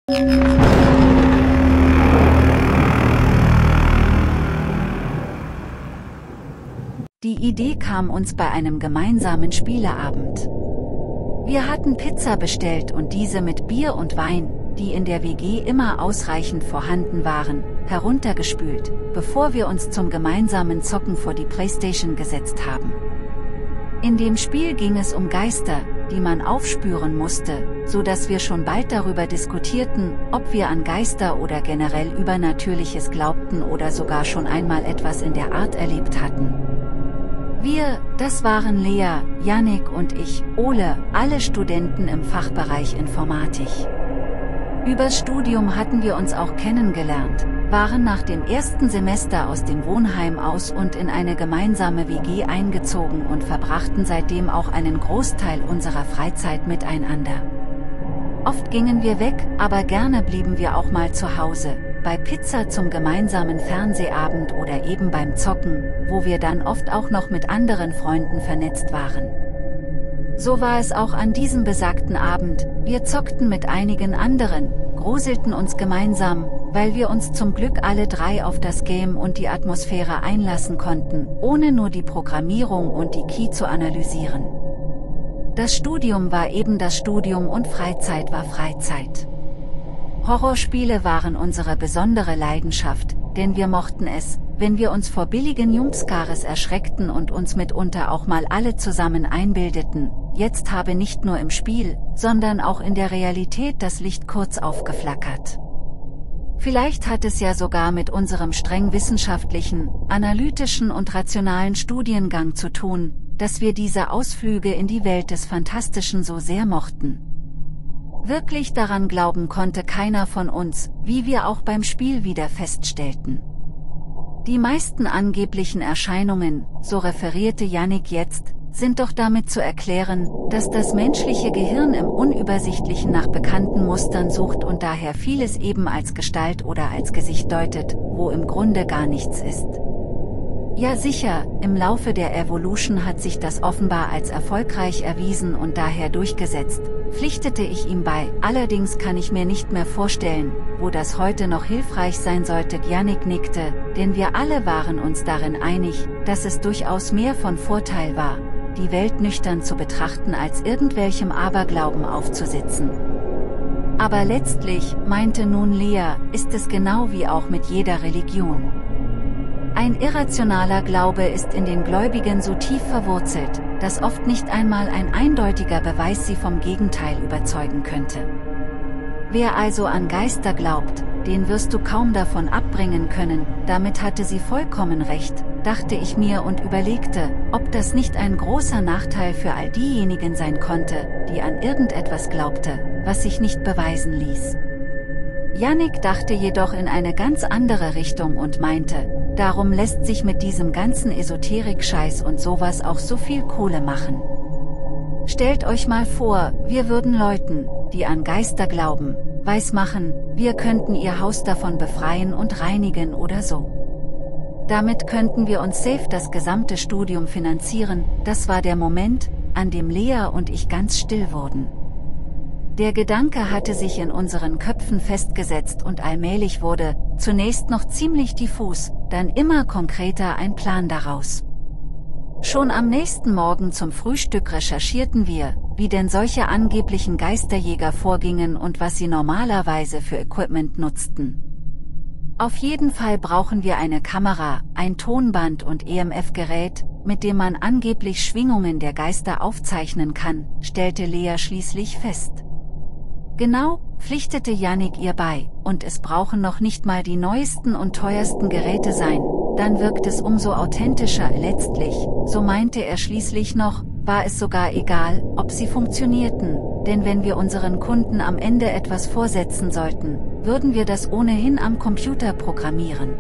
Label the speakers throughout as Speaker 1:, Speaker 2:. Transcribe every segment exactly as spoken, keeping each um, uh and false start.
Speaker 1: Die Idee kam uns bei einem gemeinsamen Spieleabend. Wir hatten Pizza bestellt und diese mit Bier und Wein, die in der W G immer ausreichend vorhanden waren, heruntergespült, bevor wir uns zum gemeinsamen Zocken vor die Playstation gesetzt haben. In dem Spiel ging es um Geister, die man aufspüren musste, so dass wir schon bald darüber diskutierten, ob wir an Geister oder generell Übernatürliches glaubten oder sogar schon einmal etwas in der Art erlebt hatten. Wir, das waren Lea, Yannick und ich, Ole, alle Studenten im Fachbereich Informatik. Übers Studium hatten wir uns auch kennengelernt, waren nach dem ersten Semester aus dem Wohnheim aus und in eine gemeinsame W G eingezogen und verbrachten seitdem auch einen Großteil unserer Freizeit miteinander. Oft gingen wir weg, aber gerne blieben wir auch mal zu Hause, bei Pizza zum gemeinsamen Fernsehabend oder eben beim Zocken, wo wir dann oft auch noch mit anderen Freunden vernetzt waren. So war es auch an diesem besagten Abend, wir zockten mit einigen anderen, gruselten uns gemeinsam, weil wir uns zum Glück alle drei auf das Game und die Atmosphäre einlassen konnten, ohne nur die Programmierung und die Key zu analysieren. Das Studium war eben das Studium und Freizeit war Freizeit. Horrorspiele waren unsere besondere Leidenschaft, denn wir mochten es, wenn wir uns vor billigen Jumpscares erschreckten und uns mitunter auch mal alle zusammen einbildeten, jetzt habe nicht nur im Spiel, sondern auch in der Realität das Licht kurz aufgeflackert. Vielleicht hat es ja sogar mit unserem streng wissenschaftlichen, analytischen und rationalen Studiengang zu tun, dass wir diese Ausflüge in die Welt des Fantastischen so sehr mochten. Wirklich daran glauben konnte keiner von uns, wie wir auch beim Spiel wieder feststellten. Die meisten angeblichen Erscheinungen, so referierte Yannick jetzt, sind doch damit zu erklären, dass das menschliche Gehirn im Unübersichtlichen nach bekannten Mustern sucht und daher vieles eben als Gestalt oder als Gesicht deutet, wo im Grunde gar nichts ist. Ja sicher, im Laufe der Evolution hat sich das offenbar als erfolgreich erwiesen und daher durchgesetzt, pflichtete ich ihm bei, allerdings kann ich mir nicht mehr vorstellen, wo das heute noch hilfreich sein sollte. Yannick nickte, denn wir alle waren uns darin einig, dass es durchaus mehr von Vorteil war, die Welt nüchtern zu betrachten als irgendwelchem Aberglauben aufzusitzen. Aber letztlich, meinte nun Lea, ist es genau wie auch mit jeder Religion. Ein irrationaler Glaube ist in den Gläubigen so tief verwurzelt, dass oft nicht einmal ein eindeutiger Beweis sie vom Gegenteil überzeugen könnte. Wer also an Geister glaubt, den wirst du kaum davon abbringen können, damit hatte sie vollkommen recht, dachte ich mir und überlegte, ob das nicht ein großer Nachteil für all diejenigen sein konnte, die an irgendetwas glaubte, was sich nicht beweisen ließ. Yannick dachte jedoch in eine ganz andere Richtung und meinte, darum lässt sich mit diesem ganzen Esoterik-Scheiß und sowas auch so viel Kohle machen. Stellt euch mal vor, wir würden Leuten, die an Geister glauben, weismachen, wir könnten ihr Haus davon befreien und reinigen oder so. Damit könnten wir uns safe das gesamte Studium finanzieren. Das war der Moment, an dem Lea und ich ganz still wurden. Der Gedanke hatte sich in unseren Köpfen festgesetzt und allmählich wurde, zunächst noch ziemlich diffus, dann immer konkreter ein Plan daraus. Schon am nächsten Morgen zum Frühstück recherchierten wir, wie denn solche angeblichen Geisterjäger vorgingen und was sie normalerweise für Equipment nutzten. Auf jeden Fall brauchen wir eine Kamera, ein Tonband und E M F-Gerät, mit dem man angeblich Schwingungen der Geister aufzeichnen kann, stellte Lea schließlich fest. Genau, pflichtete Yannick ihr bei, und es brauchen noch nicht mal die neuesten und teuersten Geräte sein, dann wirkt es umso authentischer. Letztlich, so meinte er schließlich noch, war es sogar egal, ob sie funktionierten, denn wenn wir unseren Kunden am Ende etwas vorsetzen sollten, würden wir das ohnehin am Computer programmieren.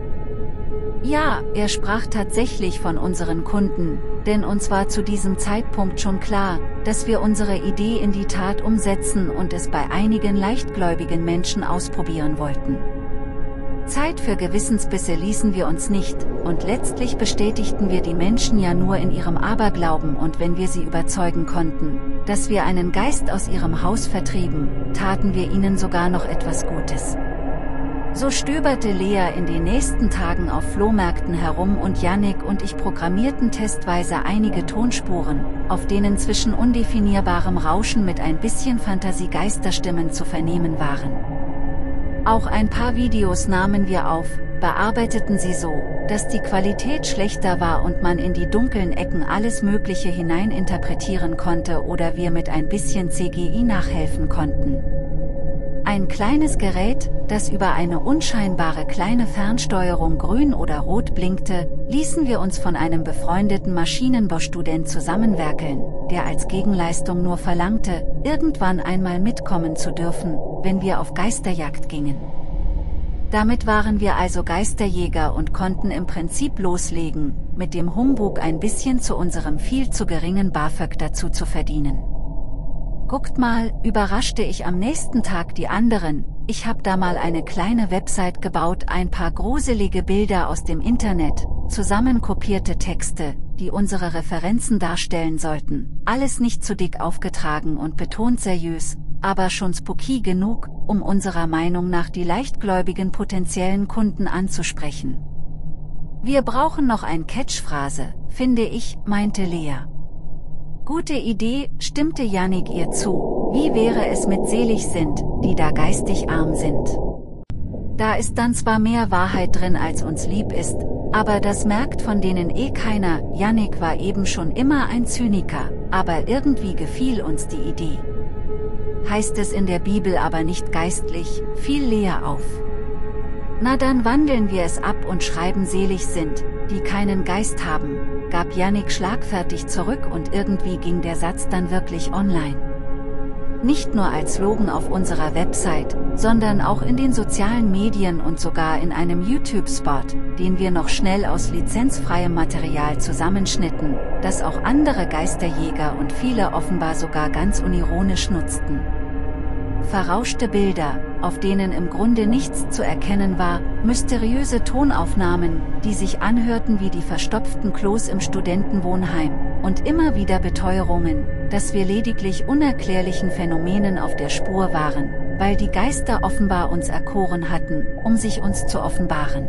Speaker 1: Ja, er sprach tatsächlich von unseren Kunden, denn uns war zu diesem Zeitpunkt schon klar, dass wir unsere Idee in die Tat umsetzen und es bei einigen leichtgläubigen Menschen ausprobieren wollten. Zeit für Gewissensbisse ließen wir uns nicht, und letztlich bestätigten wir die Menschen ja nur in ihrem Aberglauben, und wenn wir sie überzeugen konnten, dass wir einen Geist aus ihrem Haus vertrieben, taten wir ihnen sogar noch etwas Gutes. So stöberte Lea in den nächsten Tagen auf Flohmärkten herum und Yannick und ich programmierten testweise einige Tonspuren, auf denen zwischen undefinierbarem Rauschen mit ein bisschen Fantasie Geisterstimmen zu vernehmen waren. Auch ein paar Videos nahmen wir auf, bearbeiteten sie so, dass die Qualität schlechter war und man in die dunklen Ecken alles Mögliche hineininterpretieren konnte oder wir mit ein bisschen C G I nachhelfen konnten. Ein kleines Gerät, das über eine unscheinbare kleine Fernsteuerung grün oder rot blinkte, ließen wir uns von einem befreundeten Maschinenbaustudent zusammenwerkeln, der als Gegenleistung nur verlangte, irgendwann einmal mitkommen zu dürfen, wenn wir auf Geisterjagd gingen. Damit waren wir also Geisterjäger und konnten im Prinzip loslegen, mit dem Humbug ein bisschen zu unserem viel zu geringen BAföG dazu zu verdienen. Guckt mal, überraschte ich am nächsten Tag die anderen, ich hab da mal eine kleine Website gebaut, ein paar gruselige Bilder aus dem Internet, zusammenkopierte Texte, die unsere Referenzen darstellen sollten, alles nicht zu dick aufgetragen und betont seriös, aber schon spooky genug, um unserer Meinung nach die leichtgläubigen potenziellen Kunden anzusprechen. Wir brauchen noch ein Catchphrase, finde ich, meinte Lea. Gute Idee, stimmte Yannick ihr zu, wie wäre es mit selig sind, die da geistig arm sind. Da ist dann zwar mehr Wahrheit drin als uns lieb ist, aber das merkt von denen eh keiner, Yannick war eben schon immer ein Zyniker, aber irgendwie gefiel uns die Idee. Heißt es in der Bibel aber nicht geistlich, fiel Lea auf. Na dann wandeln wir es ab und schreiben selig sind, die keinen Geist haben, gab Yannick schlagfertig zurück und irgendwie ging der Satz dann wirklich online. Nicht nur als Slogan auf unserer Website, sondern auch in den sozialen Medien und sogar in einem YouTube-Spot, den wir noch schnell aus lizenzfreiem Material zusammenschnitten, das auch andere Geisterjäger und viele offenbar sogar ganz unironisch nutzten. Verrauschte Bilder, auf denen im Grunde nichts zu erkennen war, mysteriöse Tonaufnahmen, die sich anhörten wie die verstopften Klos im Studentenwohnheim, und immer wieder Beteuerungen, dass wir lediglich unerklärlichen Phänomenen auf der Spur waren, weil die Geister offenbar uns erkoren hatten, um sich uns zu offenbaren.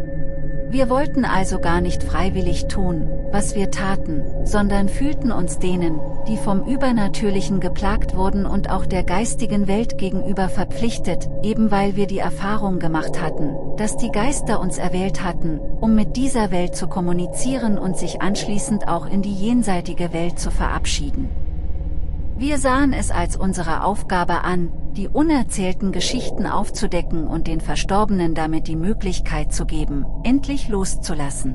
Speaker 1: Wir wollten also gar nicht freiwillig tun, was wir taten, sondern fühlten uns denen, die vom Übernatürlichen geplagt wurden und auch der geistigen Welt gegenüber verpflichtet, eben weil wir die Erfahrung gemacht hatten, dass die Geister uns erwählt hatten, um mit dieser Welt zu kommunizieren und sich anschließend auch in die jenseitige Welt zu verabschieden. Wir sahen es als unsere Aufgabe an, die unerzählten Geschichten aufzudecken und den Verstorbenen damit die Möglichkeit zu geben, endlich loszulassen.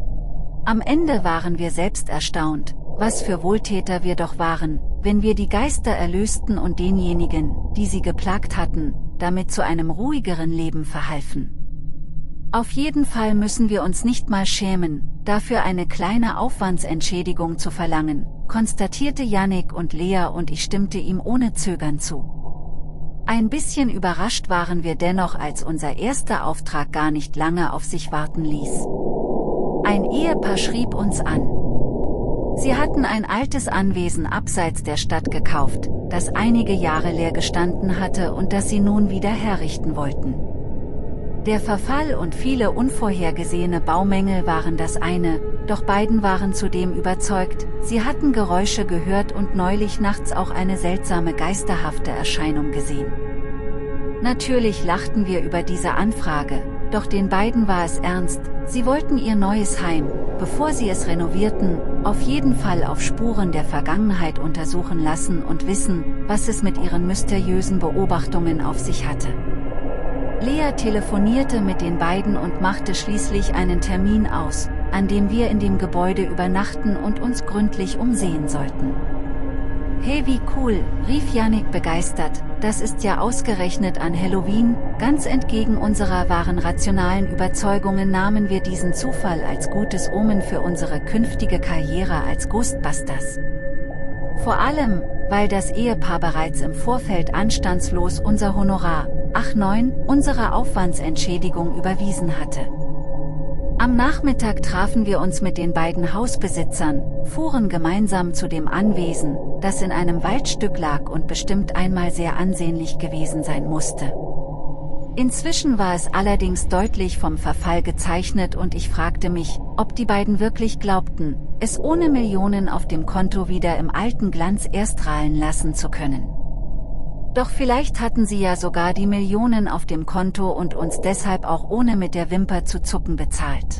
Speaker 1: Am Ende waren wir selbst erstaunt, was für Wohltäter wir doch waren, wenn wir die Geister erlösten und denjenigen, die sie geplagt hatten, damit zu einem ruhigeren Leben verhalfen. Auf jeden Fall müssen wir uns nicht mal schämen, dafür eine kleine Aufwandsentschädigung zu verlangen, konstatierte Yannick und Lea und ich stimmte ihm ohne Zögern zu. Ein bisschen überrascht waren wir dennoch, als unser erster Auftrag gar nicht lange auf sich warten ließ. Ein Ehepaar schrieb uns an. Sie hatten ein altes Anwesen abseits der Stadt gekauft, das einige Jahre leer gestanden hatte und das sie nun wieder herrichten wollten. Der Verfall und viele unvorhergesehene Baumängel waren das eine, doch beiden waren zudem überzeugt, sie hatten Geräusche gehört und neulich nachts auch eine seltsame geisterhafte Erscheinung gesehen. Natürlich lachten wir über diese Anfrage, doch den beiden war es ernst, sie wollten ihr neues Heim, bevor sie es renovierten, auf jeden Fall auf Spuren der Vergangenheit untersuchen lassen und wissen, was es mit ihren mysteriösen Beobachtungen auf sich hatte. Lea telefonierte mit den beiden und machte schließlich einen Termin aus, an dem wir in dem Gebäude übernachten und uns gründlich umsehen sollten. Hey, wie cool, rief Yannick begeistert, das ist ja ausgerechnet an Halloween. Ganz entgegen unserer wahren rationalen Überzeugungen nahmen wir diesen Zufall als gutes Omen für unsere künftige Karriere als Ghostbusters. Vor allem, weil das Ehepaar bereits im Vorfeld anstandslos unser Honorar, ach neun, unsere Aufwandsentschädigung überwiesen hatte. Am Nachmittag trafen wir uns mit den beiden Hausbesitzern, fuhren gemeinsam zu dem Anwesen, das in einem Waldstück lag und bestimmt einmal sehr ansehnlich gewesen sein musste. Inzwischen war es allerdings deutlich vom Verfall gezeichnet und ich fragte mich, ob die beiden wirklich glaubten, es ohne Millionen auf dem Konto wieder im alten Glanz erstrahlen lassen zu können. Doch vielleicht hatten sie ja sogar die Millionen auf dem Konto und uns deshalb auch ohne mit der Wimper zu zucken bezahlt.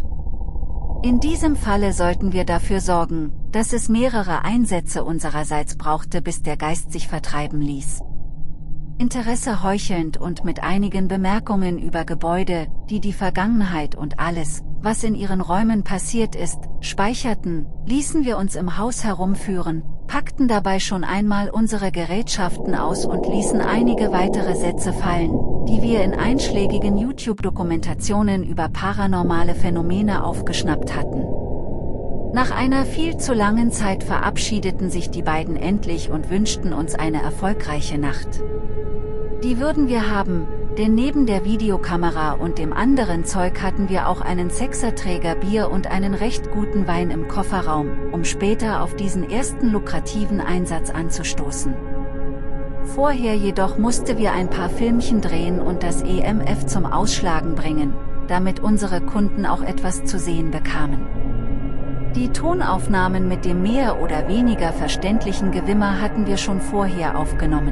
Speaker 1: In diesem Falle sollten wir dafür sorgen, dass es mehrere Einsätze unsererseits brauchte, bis der Geist sich vertreiben ließ. Interesse heuchelnd und mit einigen Bemerkungen über Gebäude, die die Vergangenheit und alles, was in ihren Räumen passiert ist, speicherten, ließen wir uns im Haus herumführen, packten dabei schon einmal unsere Gerätschaften aus und ließen einige weitere Sätze fallen, die wir in einschlägigen YouTube-Dokumentationen über paranormale Phänomene aufgeschnappt hatten. Nach einer viel zu langen Zeit verabschiedeten sich die beiden endlich und wünschten uns eine erfolgreiche Nacht. Die würden wir haben, denn neben der Videokamera und dem anderen Zeug hatten wir auch einen Sechserträger Bier und einen recht guten Wein im Kofferraum, um später auf diesen ersten lukrativen Einsatz anzustoßen. Vorher jedoch mussten wir ein paar Filmchen drehen und das E M F zum Ausschlagen bringen, damit unsere Kunden auch etwas zu sehen bekamen. Die Tonaufnahmen mit dem mehr oder weniger verständlichen Gewimmer hatten wir schon vorher aufgenommen.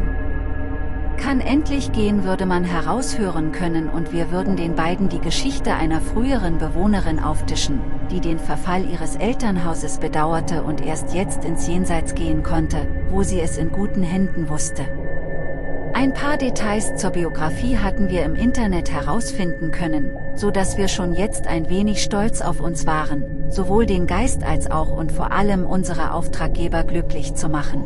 Speaker 1: Kann endlich gehen würde man heraushören können und wir würden den beiden die Geschichte einer früheren Bewohnerin auftischen, die den Verfall ihres Elternhauses bedauerte und erst jetzt ins Jenseits gehen konnte, wo sie es in guten Händen wusste. Ein paar Details zur Biografie hatten wir im Internet herausfinden können, so dass wir schon jetzt ein wenig stolz auf uns waren, sowohl den Geist als auch und vor allem unsere Auftraggeber glücklich zu machen.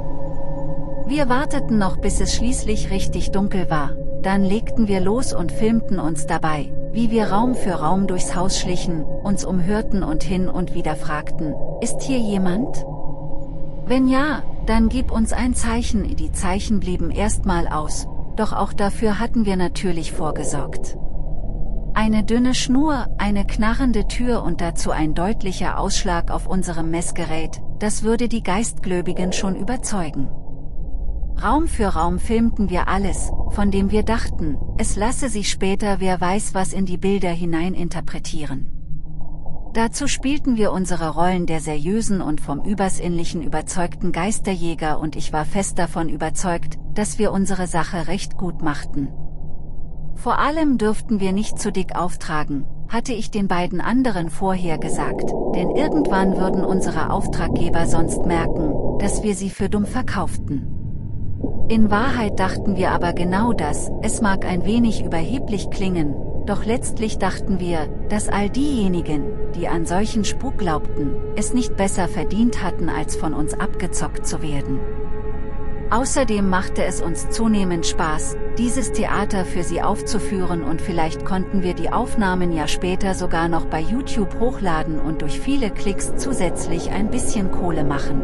Speaker 1: Wir warteten noch, bis es schließlich richtig dunkel war, dann legten wir los und filmten uns dabei, wie wir Raum für Raum durchs Haus schlichen, uns umhörten und hin und wieder fragten, ist hier jemand? Wenn ja, dann gib uns ein Zeichen. Die Zeichen blieben erstmal aus, doch auch dafür hatten wir natürlich vorgesorgt. Eine dünne Schnur, eine knarrende Tür und dazu ein deutlicher Ausschlag auf unserem Messgerät, das würde die Geistgläubigen schon überzeugen. Raum für Raum filmten wir alles, von dem wir dachten, es lasse sich später wer weiß was in die Bilder hinein interpretieren. Dazu spielten wir unsere Rollen der seriösen und vom Übersinnlichen überzeugten Geisterjäger und ich war fest davon überzeugt, dass wir unsere Sache recht gut machten. Vor allem dürften wir nicht zu dick auftragen, hatte ich den beiden anderen vorher gesagt, denn irgendwann würden unsere Auftraggeber sonst merken, dass wir sie für dumm verkauften. In Wahrheit dachten wir aber genau das, es mag ein wenig überheblich klingen, doch letztlich dachten wir, dass all diejenigen, die an solchen Spuk glaubten, es nicht besser verdient hatten als von uns abgezockt zu werden. Außerdem machte es uns zunehmend Spaß, dieses Theater für sie aufzuführen und vielleicht konnten wir die Aufnahmen ja später sogar noch bei YouTube hochladen und durch viele Klicks zusätzlich ein bisschen Kohle machen.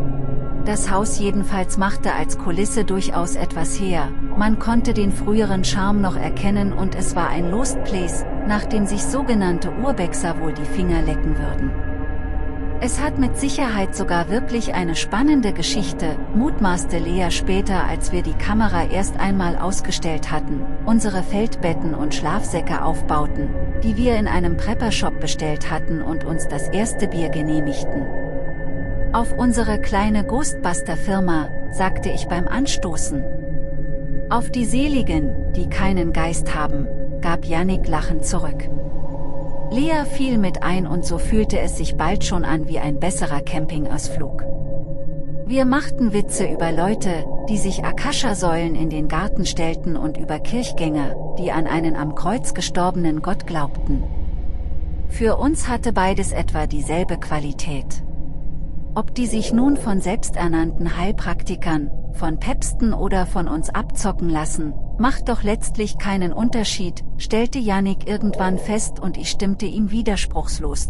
Speaker 1: Das Haus jedenfalls machte als Kulisse durchaus etwas her, man konnte den früheren Charme noch erkennen und es war ein Lost Place, nach dem sich sogenannte Urbexer wohl die Finger lecken würden. Es hat mit Sicherheit sogar wirklich eine spannende Geschichte, mutmaßte Lea später, als wir die Kamera erst einmal ausgestellt hatten, unsere Feldbetten und Schlafsäcke aufbauten, die wir in einem Prepper-Shop bestellt hatten und uns das erste Bier genehmigten. Auf unsere kleine Ghostbuster-Firma, sagte ich beim Anstoßen. Auf die Seligen, die keinen Geist haben, gab Jannik lachend zurück. Lea fiel mit ein und so fühlte es sich bald schon an wie ein besserer Campingausflug. Wir machten Witze über Leute, die sich Akasha-Säulen in den Garten stellten und über Kirchgänger, die an einen am Kreuz gestorbenen Gott glaubten. Für uns hatte beides etwa dieselbe Qualität. Ob die sich nun von selbsternannten Heilpraktikern, von Päpsten oder von uns abzocken lassen, macht doch letztlich keinen Unterschied, stellte Jannik irgendwann fest und ich stimmte ihm widerspruchslos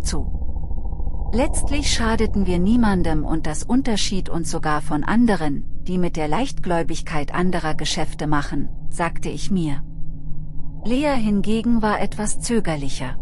Speaker 1: zu. Letztlich schadeten wir niemandem und das unterschied uns sogar von anderen, die mit der Leichtgläubigkeit anderer Geschäfte machen, sagte ich mir. Lea hingegen war etwas zögerlicher.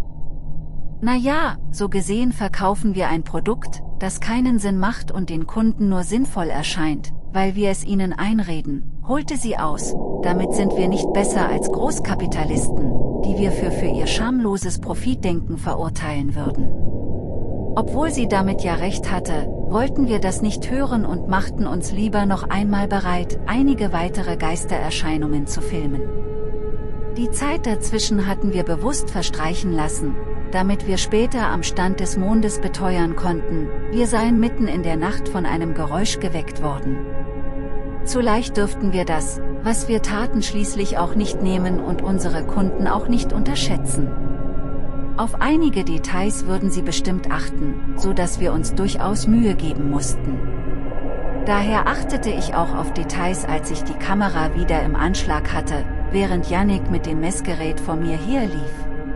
Speaker 1: Na ja, so gesehen verkaufen wir ein Produkt, das keinen Sinn macht und den Kunden nur sinnvoll erscheint, weil wir es ihnen einreden, holte sie aus. Damit sind wir nicht besser als Großkapitalisten, die wir für für ihr schamloses Profitdenken verurteilen würden. Obwohl sie damit ja recht hatte, wollten wir das nicht hören und machten uns lieber noch einmal bereit, einige weitere Geistererscheinungen zu filmen. Die Zeit dazwischen hatten wir bewusst verstreichen lassen, damit wir später am Stand des Mondes beteuern konnten, wir seien mitten in der Nacht von einem Geräusch geweckt worden. Zu leicht dürften wir das, was wir taten, schließlich auch nicht nehmen und unsere Kunden auch nicht unterschätzen. Auf einige Details würden sie bestimmt achten, so dass wir uns durchaus Mühe geben mussten. Daher achtete ich auch auf Details, als ich die Kamera wieder im Anschlag hatte, während Yannick mit dem Messgerät vor mir herlief.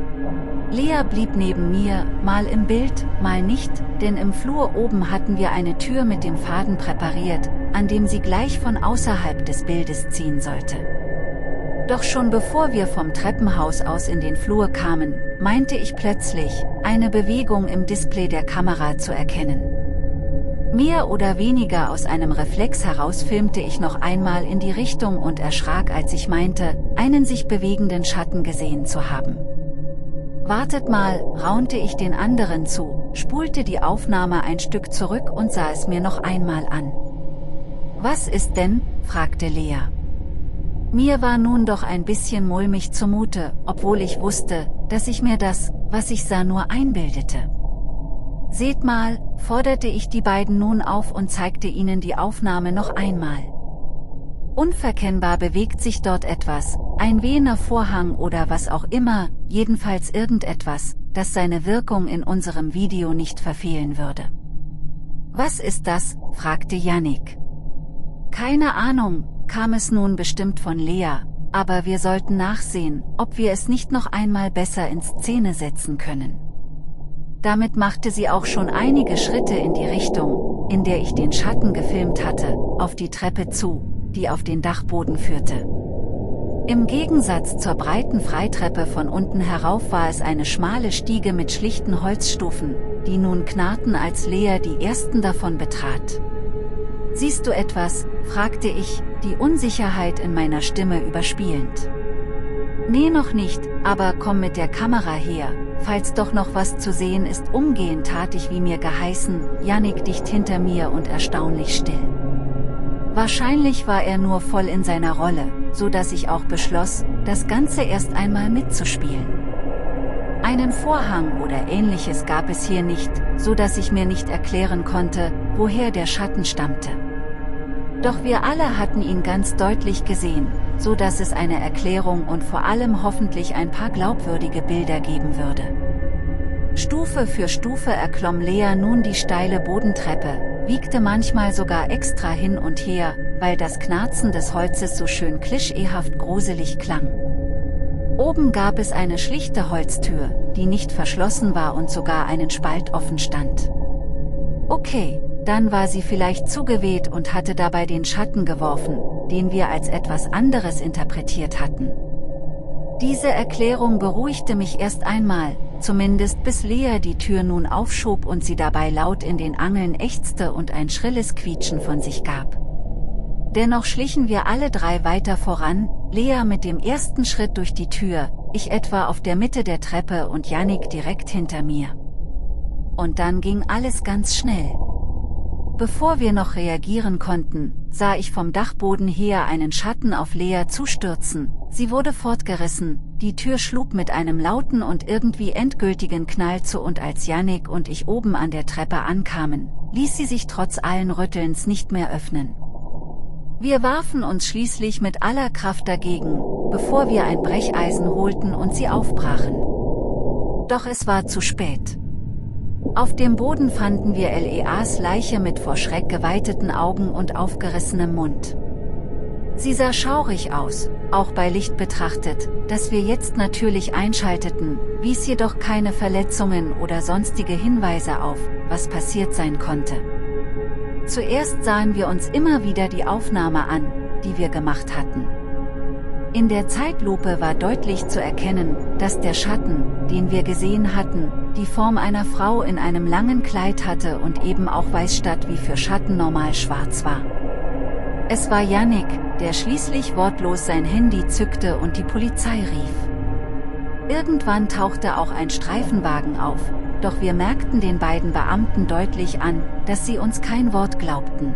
Speaker 1: Lea blieb neben mir, mal im Bild, mal nicht, denn im Flur oben hatten wir eine Tür mit dem Faden präpariert, an dem sie gleich von außerhalb des Bildes ziehen sollte. Doch schon bevor wir vom Treppenhaus aus in den Flur kamen, meinte ich plötzlich, eine Bewegung im Display der Kamera zu erkennen. Mehr oder weniger aus einem Reflex heraus filmte ich noch einmal in die Richtung und erschrak, als ich meinte, einen sich bewegenden Schatten gesehen zu haben. Wartet mal, raunte ich den anderen zu, spulte die Aufnahme ein Stück zurück und sah es mir noch einmal an. Was ist denn? Fragte Lea. Mir war nun doch ein bisschen mulmig zumute, obwohl ich wusste, dass ich mir das, was ich sah, nur einbildete. Seht mal, forderte ich die beiden nun auf und zeigte ihnen die Aufnahme noch einmal. Unverkennbar bewegt sich dort etwas, ein wehender Vorhang oder was auch immer, jedenfalls irgendetwas, das seine Wirkung in unserem Video nicht verfehlen würde. Was ist das? Fragte Yannick. Keine Ahnung, kam es nun bestimmt von Lea, aber wir sollten nachsehen, ob wir es nicht noch einmal besser in Szene setzen können. Damit machte sie auch schon einige Schritte in die Richtung, in der ich den Schatten gefilmt hatte, auf die Treppe zu, die auf den Dachboden führte. Im Gegensatz zur breiten Freitreppe von unten herauf war es eine schmale Stiege mit schlichten Holzstufen, die nun knarrten, als Lea die ersten davon betrat. Siehst du etwas? Fragte ich, die Unsicherheit in meiner Stimme überspielend. Nee, noch nicht, aber komm mit der Kamera her, falls doch noch was zu sehen ist. Umgehend tat ich wie mir geheißen, Yannick dicht hinter mir und erstaunlich still. Wahrscheinlich war er nur voll in seiner Rolle, so dass ich auch beschloss, das Ganze erst einmal mitzuspielen. Einen Vorhang oder ähnliches gab es hier nicht, so dass ich mir nicht erklären konnte, woher der Schatten stammte. Doch wir alle hatten ihn ganz deutlich gesehen, so dass es eine Erklärung und vor allem hoffentlich ein paar glaubwürdige Bilder geben würde. Stufe für Stufe erklomm Lea nun die steile Bodentreppe, wiegte manchmal sogar extra hin und her, weil das Knarzen des Holzes so schön klischeehaft gruselig klang. Oben gab es eine schlichte Holztür, die nicht verschlossen war und sogar einen Spalt offen stand. Okay, dann war sie vielleicht zugeweht und hatte dabei den Schatten geworfen, den wir als etwas anderes interpretiert hatten. Diese Erklärung beruhigte mich erst einmal, zumindest bis Lea die Tür nun aufschob und sie dabei laut in den Angeln ächzte und ein schrilles Quietschen von sich gab. Dennoch schlichen wir alle drei weiter voran, Lea mit dem ersten Schritt durch die Tür, ich etwa auf der Mitte der Treppe und Yannick direkt hinter mir. Und dann ging alles ganz schnell. Bevor wir noch reagieren konnten, sah ich vom Dachboden her einen Schatten auf Lea zustürzen, sie wurde fortgerissen, die Tür schlug mit einem lauten und irgendwie endgültigen Knall zu und als Yannick und ich oben an der Treppe ankamen, ließ sie sich trotz allen Rüttelns nicht mehr öffnen. Wir warfen uns schließlich mit aller Kraft dagegen, bevor wir ein Brecheisen holten und sie aufbrachen. Doch es war zu spät. Auf dem Boden fanden wir Leas Leiche mit vor Schreck geweiteten Augen und aufgerissenem Mund. Sie sah schaurig aus, auch bei Licht betrachtet, das wir jetzt natürlich einschalteten, wies jedoch keine Verletzungen oder sonstige Hinweise auf, was passiert sein konnte. Zuerst sahen wir uns immer wieder die Aufnahme an, die wir gemacht hatten. In der Zeitlupe war deutlich zu erkennen, dass der Schatten, den wir gesehen hatten, die Form einer Frau in einem langen Kleid hatte und eben auch weiß statt wie für Schatten normal schwarz war. Es war Yannick, der schließlich wortlos sein Handy zückte und die Polizei rief. Irgendwann tauchte auch ein Streifenwagen auf, doch wir merkten den beiden Beamten deutlich an, dass sie uns kein Wort glaubten.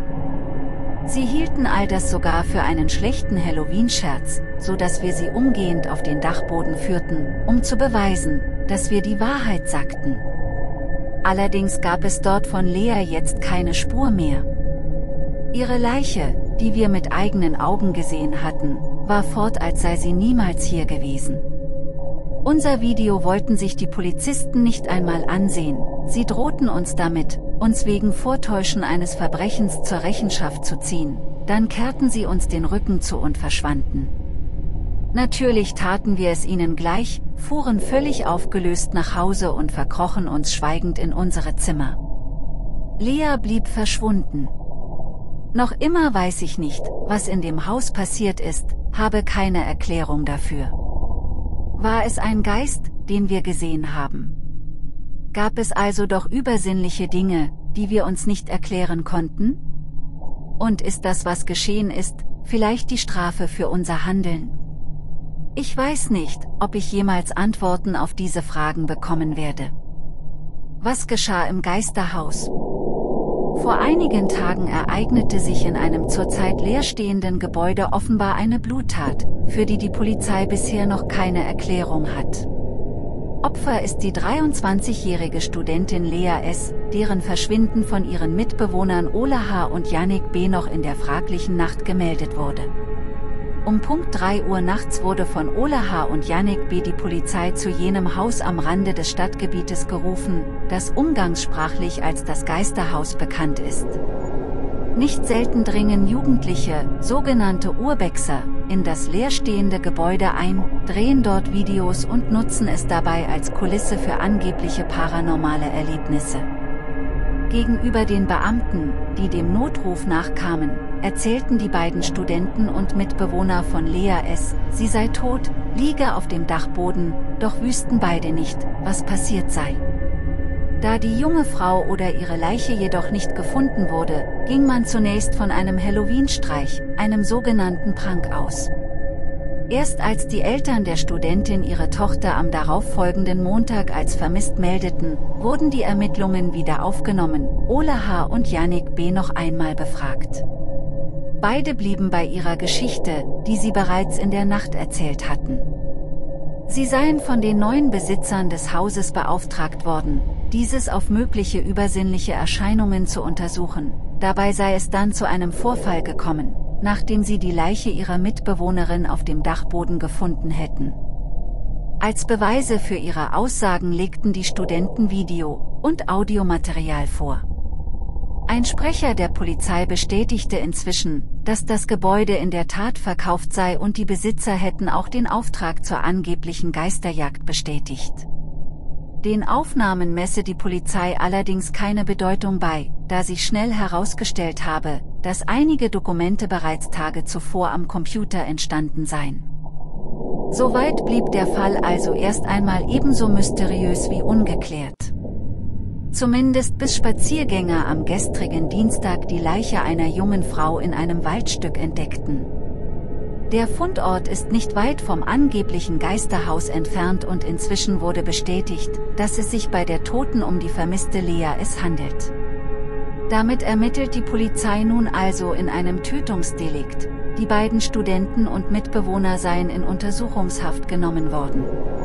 Speaker 1: Sie hielten all das sogar für einen schlechten Halloween-Scherz, so dass wir sie umgehend auf den Dachboden führten, um zu beweisen, dass wir die Wahrheit sagten. Allerdings gab es dort von Lea jetzt keine Spur mehr. Ihre Leiche, die wir mit eigenen Augen gesehen hatten, war fort, als sei sie niemals hier gewesen. Unser Video wollten sich die Polizisten nicht einmal ansehen, sie drohten uns damit, uns wegen Vortäuschen eines Verbrechens zur Rechenschaft zu ziehen, dann kehrten sie uns den Rücken zu und verschwanden. Natürlich taten wir es ihnen gleich, fuhren völlig aufgelöst nach Hause und verkrochen uns schweigend in unsere Zimmer. Lea blieb verschwunden. Noch immer weiß ich nicht, was in dem Haus passiert ist, habe keine Erklärung dafür. War es ein Geist, den wir gesehen haben? Gab es also doch übersinnliche Dinge, die wir uns nicht erklären konnten? Und ist das, was geschehen ist, vielleicht die Strafe für unser Handeln? Ich weiß nicht, ob ich jemals Antworten auf diese Fragen bekommen werde. Was geschah im Geisterhaus? Vor einigen Tagen ereignete sich in einem zurzeit leerstehenden Gebäude offenbar eine Bluttat, für die die Polizei bisher noch keine Erklärung hat. Opfer ist die dreiundzwanzigjährige Studentin Lea S., deren Verschwinden von ihren Mitbewohnern Ola H. und Yannick B. noch in der fraglichen Nacht gemeldet wurde. Um Punkt drei Uhr nachts wurde von Ola H. und Yannick B. die Polizei zu jenem Haus am Rande des Stadtgebietes gerufen, das umgangssprachlich als das Geisterhaus bekannt ist. Nicht selten dringen Jugendliche, sogenannte Urbexer, in das leerstehende Gebäude ein, drehen dort Videos und nutzen es dabei als Kulisse für angebliche paranormale Erlebnisse. Gegenüber den Beamten, die dem Notruf nachkamen, erzählten die beiden Studenten und Mitbewohner von Lea S., sie sei tot, liege auf dem Dachboden, doch wüssten beide nicht, was passiert sei. Da die junge Frau oder ihre Leiche jedoch nicht gefunden wurde, ging man zunächst von einem Halloween-Streich, einem sogenannten Prank aus. Erst als die Eltern der Studentin ihre Tochter am darauffolgenden Montag als vermisst meldeten, wurden die Ermittlungen wieder aufgenommen, Ola H. und Yannick B. noch einmal befragt. Beide blieben bei ihrer Geschichte, die sie bereits in der Nacht erzählt hatten. Sie seien von den neuen Besitzern des Hauses beauftragt worden, dieses auf mögliche übersinnliche Erscheinungen zu untersuchen. Dabei sei es dann zu einem Vorfall gekommen, nachdem sie die Leiche ihrer Mitbewohnerin auf dem Dachboden gefunden hätten. Als Beweise für ihre Aussagen legten die Studenten Video- und Audiomaterial vor. Ein Sprecher der Polizei bestätigte inzwischen, dass das Gebäude in der Tat verkauft sei und die Besitzer hätten auch den Auftrag zur angeblichen Geisterjagd bestätigt. Den Aufnahmen messe die Polizei allerdings keine Bedeutung bei, da sich schnell herausgestellt habe, dass einige Dokumente bereits Tage zuvor am Computer entstanden seien. Soweit blieb der Fall also erst einmal ebenso mysteriös wie ungeklärt. Zumindest bis Spaziergänger am gestrigen Dienstag die Leiche einer jungen Frau in einem Waldstück entdeckten. Der Fundort ist nicht weit vom angeblichen Geisterhaus entfernt und inzwischen wurde bestätigt, dass es sich bei der Toten um die vermisste Lea S. handelt. Damit ermittelt die Polizei nun also in einem Tötungsdelikt. Die beiden Studenten und Mitbewohner seien in Untersuchungshaft genommen worden.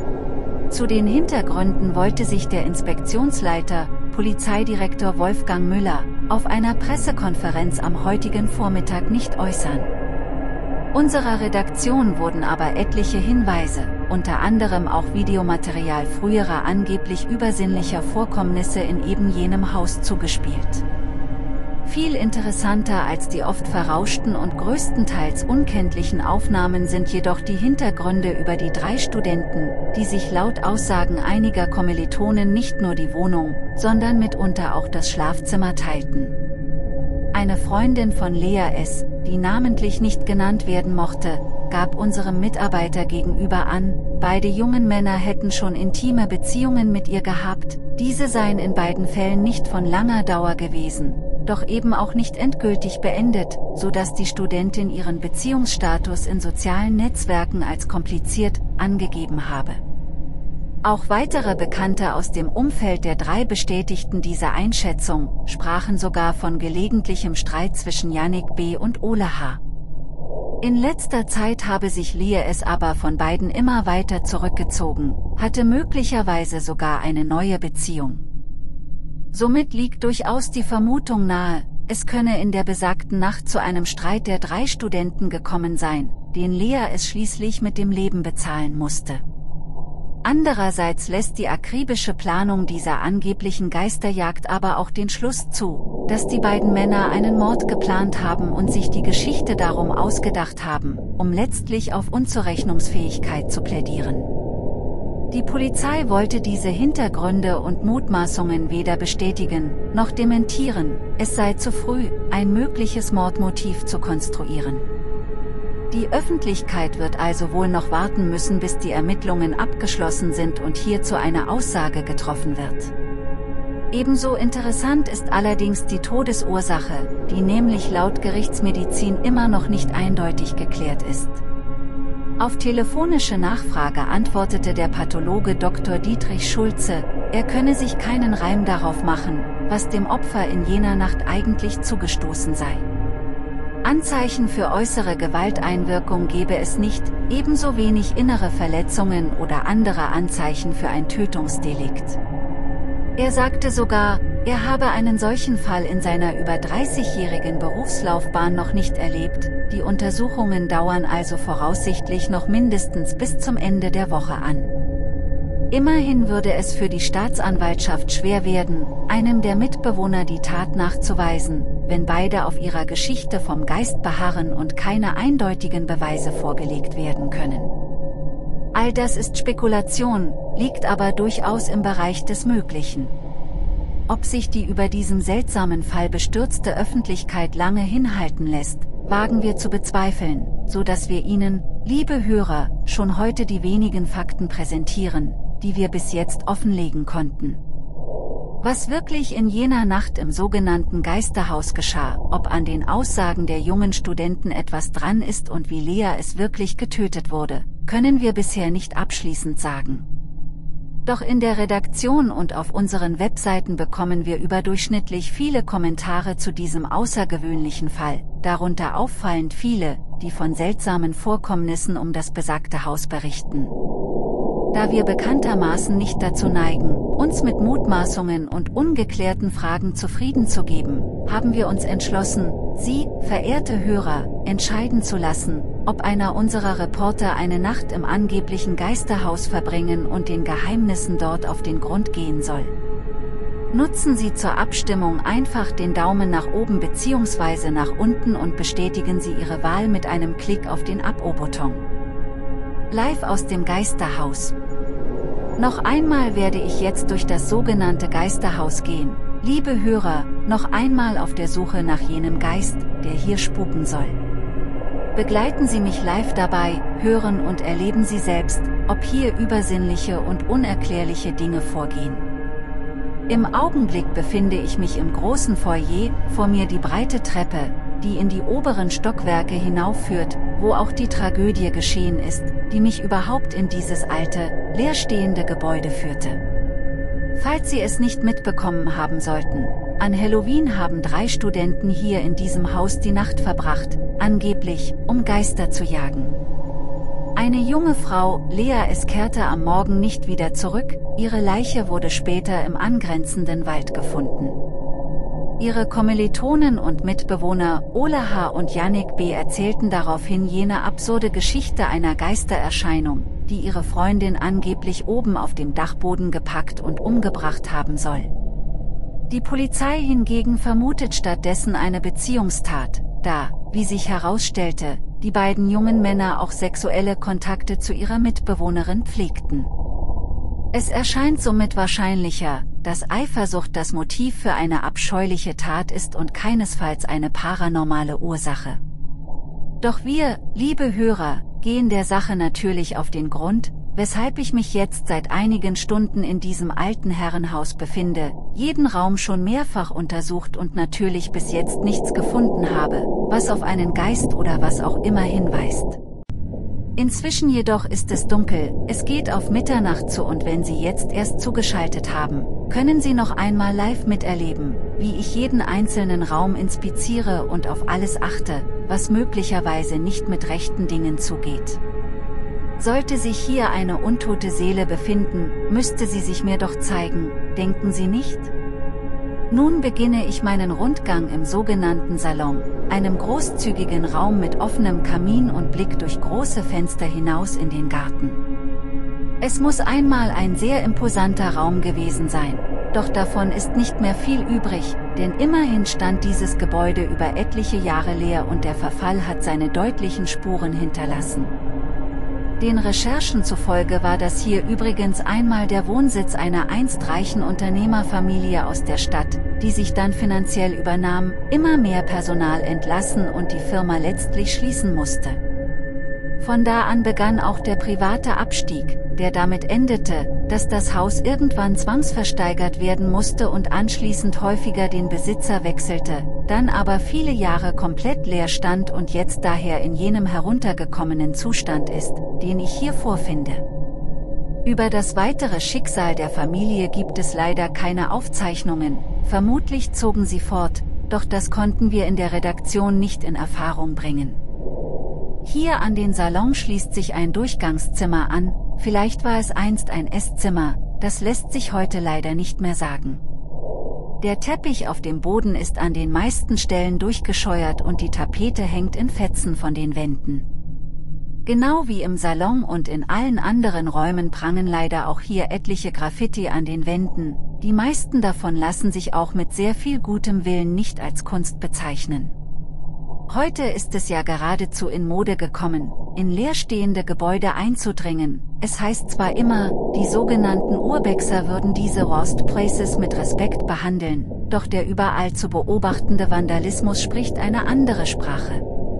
Speaker 1: Zu den Hintergründen wollte sich der Inspektionsleiter, Polizeidirektor Wolfgang Müller, auf einer Pressekonferenz am heutigen Vormittag nicht äußern. Unserer Redaktion wurden aber etliche Hinweise, unter anderem auch Videomaterial früherer angeblich übersinnlicher Vorkommnisse in eben jenem Haus zugespielt. Viel interessanter als die oft verrauschten und größtenteils unkenntlichen Aufnahmen sind jedoch die Hintergründe über die drei Studenten, die sich laut Aussagen einiger Kommilitonen nicht nur die Wohnung, sondern mitunter auch das Schlafzimmer teilten. Eine Freundin von Lea S., die namentlich nicht genannt werden mochte, gab unserem Mitarbeiter gegenüber an, beide jungen Männer hätten schon intime Beziehungen mit ihr gehabt, diese seien in beiden Fällen nicht von langer Dauer gewesen, doch eben auch nicht endgültig beendet, so dass die Studentin ihren Beziehungsstatus in sozialen Netzwerken als kompliziert angegeben habe. Auch weitere Bekannte aus dem Umfeld der drei bestätigten diese Einschätzung, sprachen sogar von gelegentlichem Streit zwischen Yannick B. und Ole H. In letzter Zeit habe sich Lea S. aber von beiden immer weiter zurückgezogen, hatte möglicherweise sogar eine neue Beziehung. Somit liegt durchaus die Vermutung nahe, es könne in der besagten Nacht zu einem Streit der drei Studenten gekommen sein, den Lea S. schließlich mit dem Leben bezahlen musste. Andererseits lässt die akribische Planung dieser angeblichen Geisterjagd aber auch den Schluss zu, dass die beiden Männer einen Mord geplant haben und sich die Geschichte darum ausgedacht haben, um letztlich auf Unzurechnungsfähigkeit zu plädieren. Die Polizei wollte diese Hintergründe und Mutmaßungen weder bestätigen, noch dementieren, es sei zu früh, ein mögliches Mordmotiv zu konstruieren. Die Öffentlichkeit wird also wohl noch warten müssen, bis die Ermittlungen abgeschlossen sind und hierzu eine Aussage getroffen wird. Ebenso interessant ist allerdings die Todesursache, die nämlich laut Gerichtsmedizin immer noch nicht eindeutig geklärt ist. Auf telefonische Nachfrage antwortete der Pathologe Doktor Dietrich Schulze, er könne sich keinen Reim darauf machen, was dem Opfer in jener Nacht eigentlich zugestoßen sei. Anzeichen für äußere Gewalteinwirkung gebe es nicht, ebenso wenig innere Verletzungen oder andere Anzeichen für ein Tötungsdelikt. Er sagte sogar, er habe einen solchen Fall in seiner über dreißigjährigen Berufslaufbahn noch nicht erlebt, die Untersuchungen dauern also voraussichtlich noch mindestens bis zum Ende der Woche an. Immerhin würde es für die Staatsanwaltschaft schwer werden, einem der Mitbewohner die Tat nachzuweisen, wenn beide auf ihrer Geschichte vom Geist beharren und keine eindeutigen Beweise vorgelegt werden können. All das ist Spekulation, liegt aber durchaus im Bereich des Möglichen. Ob sich die über diesem seltsamen Fall bestürzte Öffentlichkeit lange hinhalten lässt, wagen wir zu bezweifeln, so dass wir Ihnen, liebe Hörer, schon heute die wenigen Fakten präsentieren, die wir bis jetzt offenlegen konnten. Was wirklich in jener Nacht im sogenannten Geisterhaus geschah, ob an den Aussagen der jungen Studenten etwas dran ist und wie Lea es wirklich getötet wurde, können wir bisher nicht abschließend sagen. Doch in der Redaktion und auf unseren Webseiten bekommen wir überdurchschnittlich viele Kommentare zu diesem außergewöhnlichen Fall, darunter auffallend viele, die von seltsamen Vorkommnissen um das besagte Haus berichten. Da wir bekanntermaßen nicht dazu neigen, uns mit Mutmaßungen und ungeklärten Fragen zufrieden zu geben, haben wir uns entschlossen, Sie, verehrte Hörer, entscheiden zu lassen, ob einer unserer Reporter eine Nacht im angeblichen Geisterhaus verbringen und den Geheimnissen dort auf den Grund gehen soll. Nutzen Sie zur Abstimmung einfach den Daumen nach oben bzw. nach unten und bestätigen Sie Ihre Wahl mit einem Klick auf den Abo-Button. Live aus dem Geisterhaus. Noch einmal werde ich jetzt durch das sogenannte Geisterhaus gehen, liebe Hörer, noch einmal auf der Suche nach jenem Geist, der hier spuken soll. Begleiten Sie mich live dabei, hören und erleben Sie selbst, ob hier übersinnliche und unerklärliche Dinge vorgehen. Im Augenblick befinde ich mich im großen Foyer, vor mir die breite Treppe, die in die oberen Stockwerke hinaufführt, wo auch die Tragödie geschehen ist, die mich überhaupt in dieses alte, leerstehende Gebäude führte. Falls Sie es nicht mitbekommen haben sollten, an Halloween haben drei Studenten hier in diesem Haus die Nacht verbracht, angeblich, um Geister zu jagen. Eine junge Frau, Lea S. kehrte am Morgen nicht wieder zurück, ihre Leiche wurde später im angrenzenden Wald gefunden. Ihre Kommilitonen und Mitbewohner, Ole H. und Yannick B. erzählten daraufhin jene absurde Geschichte einer Geistererscheinung, die ihre Freundin angeblich oben auf dem Dachboden gepackt und umgebracht haben soll. Die Polizei hingegen vermutet stattdessen eine Beziehungstat, da, wie sich herausstellte, die beiden jungen Männer auch sexuelle Kontakte zu ihrer Mitbewohnerin pflegten. Es erscheint somit wahrscheinlicher, dass Eifersucht das Motiv für eine abscheuliche Tat ist und keinesfalls eine paranormale Ursache. Doch wir, liebe Hörer, gehen der Sache natürlich auf den Grund, weshalb ich mich jetzt seit einigen Stunden in diesem alten Herrenhaus befinde, jeden Raum schon mehrfach untersucht und natürlich bis jetzt nichts gefunden habe, was auf einen Geist oder was auch immer hinweist. Inzwischen jedoch ist es dunkel, es geht auf Mitternacht zu und wenn Sie jetzt erst zugeschaltet haben, können Sie noch einmal live miterleben, wie ich jeden einzelnen Raum inspiziere und auf alles achte, was möglicherweise nicht mit rechten Dingen zugeht. Sollte sich hier eine untote Seele befinden, müsste sie sich mir doch zeigen, denken Sie nicht? Nun beginne ich meinen Rundgang im sogenannten Salon, einem großzügigen Raum mit offenem Kamin und Blick durch große Fenster hinaus in den Garten. Es muss einmal ein sehr imposanter Raum gewesen sein, doch davon ist nicht mehr viel übrig, denn immerhin stand dieses Gebäude über etliche Jahre leer und der Verfall hat seine deutlichen Spuren hinterlassen. Den Recherchen zufolge war das hier übrigens einmal der Wohnsitz einer einst reichen Unternehmerfamilie aus der Stadt, die sich dann finanziell übernahm, immer mehr Personal entlassen und die Firma letztlich schließen musste. Von da an begann auch der private Abstieg, der damit endete, dass das Haus irgendwann zwangsversteigert werden musste und anschließend häufiger den Besitzer wechselte, dann aber viele Jahre komplett leer stand und jetzt daher in jenem heruntergekommenen Zustand ist, den ich hier vorfinde. Über das weitere Schicksal der Familie gibt es leider keine Aufzeichnungen, vermutlich zogen sie fort, doch das konnten wir in der Redaktion nicht in Erfahrung bringen. Hier an den Salon schließt sich ein Durchgangszimmer an, vielleicht war es einst ein Esszimmer, das lässt sich heute leider nicht mehr sagen. Der Teppich auf dem Boden ist an den meisten Stellen durchgescheuert und die Tapete hängt in Fetzen von den Wänden. Genau wie im Salon und in allen anderen Räumen prangen leider auch hier etliche Graffiti an den Wänden, die meisten davon lassen sich auch mit sehr viel gutem Willen nicht als Kunst bezeichnen. Heute ist es ja geradezu in Mode gekommen, in leerstehende Gebäude einzudringen. Es heißt zwar immer, die sogenannten Urbexer würden diese Lost Places mit Respekt behandeln, doch der überall zu beobachtende Vandalismus spricht eine andere Sprache.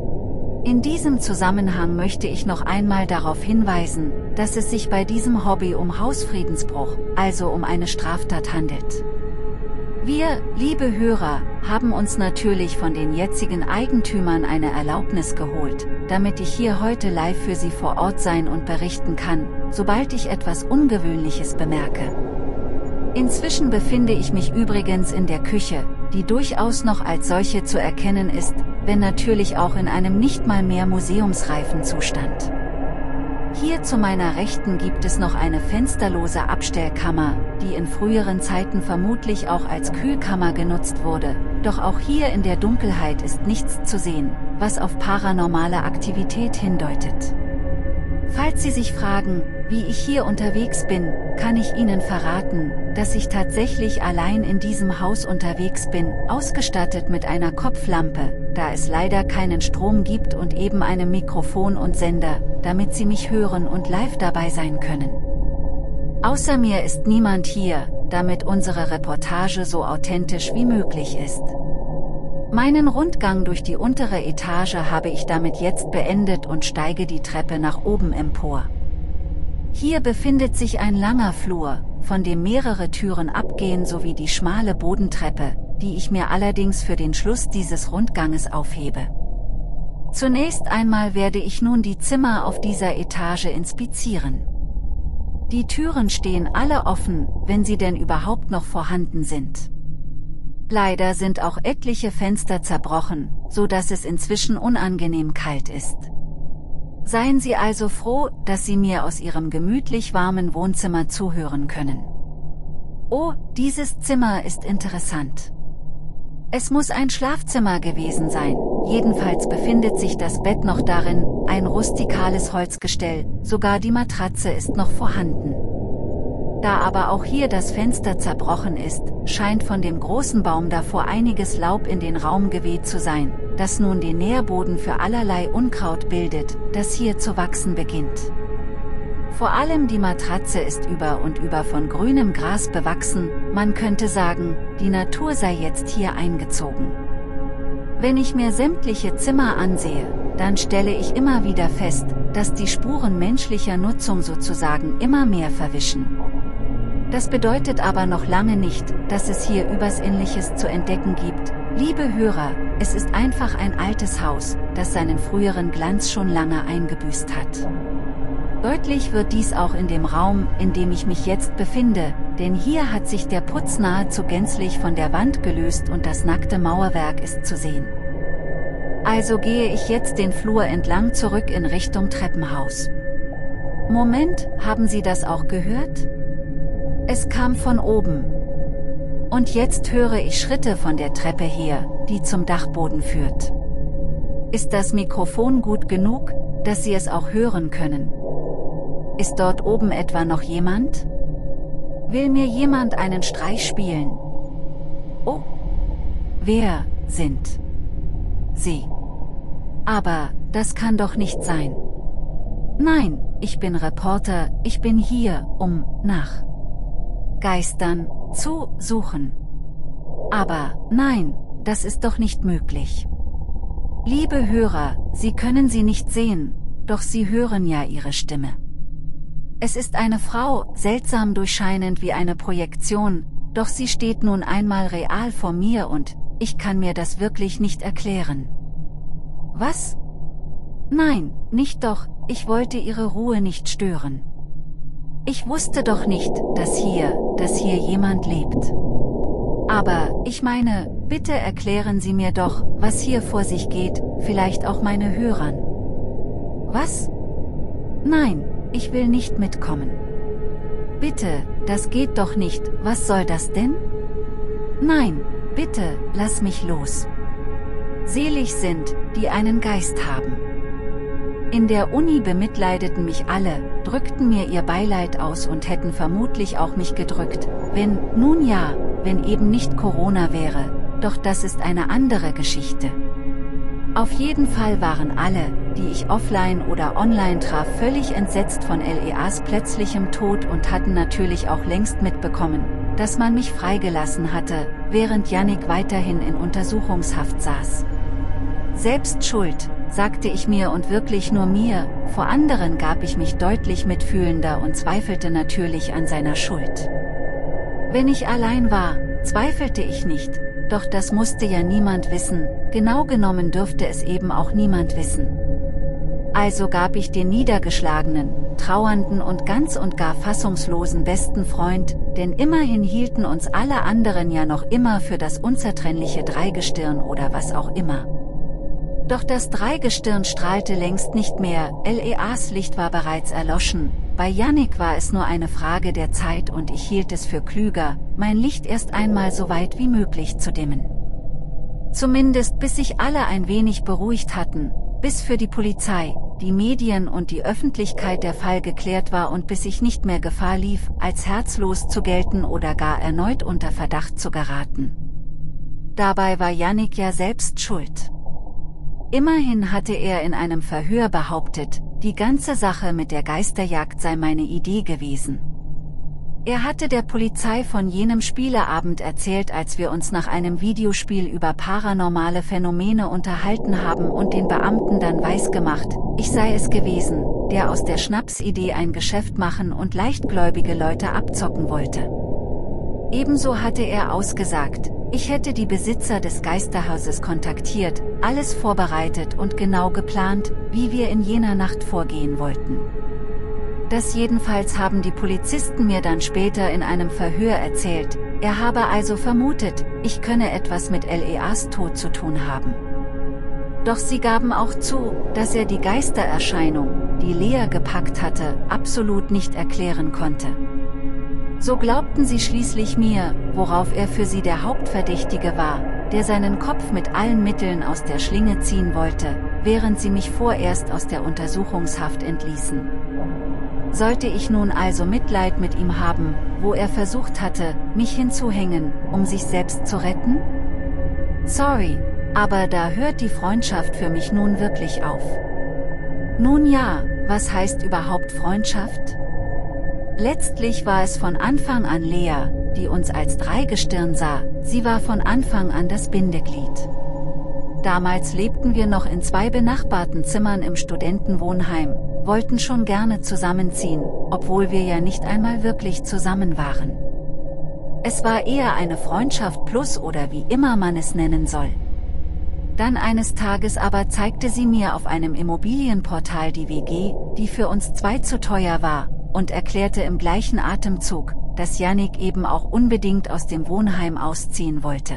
Speaker 1: In diesem Zusammenhang möchte ich noch einmal darauf hinweisen, dass es sich bei diesem Hobby um Hausfriedensbruch, also um eine Straftat handelt. Wir, liebe Hörer, haben uns natürlich von den jetzigen Eigentümern eine Erlaubnis geholt, damit ich hier heute live für Sie vor Ort sein und berichten kann, sobald ich etwas Ungewöhnliches bemerke. Inzwischen befinde ich mich übrigens in der Küche, die durchaus noch als solche zu erkennen ist, wenn natürlich auch in einem nicht mal mehr museumsreifen Zustand. Hier zu meiner Rechten gibt es noch eine fensterlose Abstellkammer, die in früheren Zeiten vermutlich auch als Kühlkammer genutzt wurde, doch auch hier in der Dunkelheit ist nichts zu sehen, was auf paranormale Aktivität hindeutet. Falls Sie sich fragen, wie ich hier unterwegs bin, kann ich Ihnen verraten, dass ich tatsächlich allein in diesem Haus unterwegs bin, ausgestattet mit einer Kopflampe, da es leider keinen Strom gibt und eben einem Mikrofon und Sender, damit Sie mich hören und live dabei sein können. Außer mir ist niemand hier, damit unsere Reportage so authentisch wie möglich ist. Meinen Rundgang durch die untere Etage habe ich damit jetzt beendet und steige die Treppe nach oben empor. Hier befindet sich ein langer Flur, von dem mehrere Türen abgehen sowie die schmale Bodentreppe, die ich mir allerdings für den Schluss dieses Rundganges aufhebe. Zunächst einmal werde ich nun die Zimmer auf dieser Etage inspizieren. Die Türen stehen alle offen, wenn sie denn überhaupt noch vorhanden sind. Leider sind auch etliche Fenster zerbrochen, so dass es inzwischen unangenehm kalt ist. Seien Sie also froh, dass Sie mir aus Ihrem gemütlich warmen Wohnzimmer zuhören können. Oh, dieses Zimmer ist interessant. Es muss ein Schlafzimmer gewesen sein, jedenfalls befindet sich das Bett noch darin, ein rustikales Holzgestell, sogar die Matratze ist noch vorhanden. Da aber auch hier das Fenster zerbrochen ist, scheint von dem großen Baum davor einiges Laub in den Raum geweht zu sein, das nun den Nährboden für allerlei Unkraut bildet, das hier zu wachsen beginnt. Vor allem die Matratze ist über und über von grünem Gras bewachsen, man könnte sagen, die Natur sei jetzt hier eingezogen. Wenn ich mir sämtliche Zimmer ansehe, dann stelle ich immer wieder fest, dass die Spuren menschlicher Nutzung sozusagen immer mehr verwischen. Das bedeutet aber noch lange nicht, dass es hier Übersinnliches zu entdecken gibt. Liebe Hörer, es ist einfach ein altes Haus, das seinen früheren Glanz schon lange eingebüßt hat. Deutlich wird dies auch in dem Raum, in dem ich mich jetzt befinde, denn hier hat sich der Putz nahezu gänzlich von der Wand gelöst und das nackte Mauerwerk ist zu sehen. Also gehe ich jetzt den Flur entlang zurück in Richtung Treppenhaus. Moment, haben Sie das auch gehört? Es kam von oben. Und jetzt höre ich Schritte von der Treppe her, die zum Dachboden führt. Ist das Mikrofon gut genug, dass Sie es auch hören können? Ist dort oben etwa noch jemand? Will mir jemand einen Streich spielen? Oh. Wer sind Sie? Aber, das kann doch nicht sein. Nein, ich bin Reporter, ich bin hier, um nach Geistern zu suchen. Aber, nein, das ist doch nicht möglich. Liebe Hörer, Sie können sie nicht sehen, doch Sie hören ja ihre Stimme. Es ist eine Frau, seltsam durchscheinend wie eine Projektion, doch sie steht nun einmal real vor mir und ich kann mir das wirklich nicht erklären. Was? Nein, nicht doch, ich wollte ihre Ruhe nicht stören. Ich wusste doch nicht, dass hier, dass hier jemand lebt. Aber, ich meine, bitte erklären Sie mir doch, was hier vor sich geht, vielleicht auch meine Hörern. Was? Nein, ich will nicht mitkommen. Bitte, das geht doch nicht, was soll das denn? Nein, bitte, lass mich los. Selig sind, die einen Geist haben. In der Uni bemitleideten mich alle, drückten mir ihr Beileid aus und hätten vermutlich auch mich gedrückt, wenn, nun ja, wenn eben nicht Corona wäre, doch das ist eine andere Geschichte. Auf jeden Fall waren alle, die ich offline oder online traf, völlig entsetzt von L E As plötzlichem Tod und hatten natürlich auch längst mitbekommen, dass man mich freigelassen hatte, während Yannick weiterhin in Untersuchungshaft saß. Selbst schuld, sagte ich mir und wirklich nur mir, vor anderen gab ich mich deutlich mitfühlender und zweifelte natürlich an seiner Schuld. Wenn ich allein war, zweifelte ich nicht, doch das musste ja niemand wissen, genau genommen dürfte es eben auch niemand wissen. Also gab ich den niedergeschlagenen, trauernden und ganz und gar fassungslosen besten Freund, denn immerhin hielten uns alle anderen ja noch immer für das unzertrennliche Dreigestirn oder was auch immer. Doch das Dreigestirn strahlte längst nicht mehr, L E As Licht war bereits erloschen, bei Yannick war es nur eine Frage der Zeit und ich hielt es für klüger, mein Licht erst einmal so weit wie möglich zu dimmen. Zumindest bis sich alle ein wenig beruhigt hatten, bis für die Polizei, die Medien und die Öffentlichkeit der Fall geklärt war und bis ich nicht mehr Gefahr lief, als herzlos zu gelten oder gar erneut unter Verdacht zu geraten. Dabei war Yannick ja selbst schuld. Immerhin hatte er in einem Verhör behauptet, die ganze Sache mit der Geisterjagd sei meine Idee gewesen. Er hatte der Polizei von jenem Spieleabend erzählt, als wir uns nach einem Videospiel über paranormale Phänomene unterhalten haben und den Beamten dann weisgemacht, ich sei es gewesen, der aus der Schnapsidee ein Geschäft machen und leichtgläubige Leute abzocken wollte. Ebenso hatte er ausgesagt, ich hätte die Besitzer des Geisterhauses kontaktiert, alles vorbereitet und genau geplant, wie wir in jener Nacht vorgehen wollten. Das jedenfalls haben die Polizisten mir dann später in einem Verhör erzählt, er habe also vermutet, ich könne etwas mit L E As Tod zu tun haben. Doch sie gaben auch zu, dass er die Geistererscheinung, die Lea gepackt hatte, absolut nicht erklären konnte. So glaubten sie schließlich mir, worauf er für sie der Hauptverdächtige war, der seinen Kopf mit allen Mitteln aus der Schlinge ziehen wollte, während sie mich vorerst aus der Untersuchungshaft entließen. Sollte ich nun also Mitleid mit ihm haben, wo er versucht hatte, mich hinzuhängen, um sich selbst zu retten? Sorry, aber da hört die Freundschaft für mich nun wirklich auf. Nun ja, was heißt überhaupt Freundschaft? Letztlich war es von Anfang an Lea, die uns als Dreigestirn sah, sie war von Anfang an das Bindeglied. Damals lebten wir noch in zwei benachbarten Zimmern im Studentenwohnheim, wollten schon gerne zusammenziehen, obwohl wir ja nicht einmal wirklich zusammen waren. Es war eher eine Freundschaft plus oder wie immer man es nennen soll. Dann eines Tages aber zeigte sie mir auf einem Immobilienportal die W G, die für uns zwei zu teuer war, und erklärte im gleichen Atemzug, dass Yannick eben auch unbedingt aus dem Wohnheim ausziehen wollte.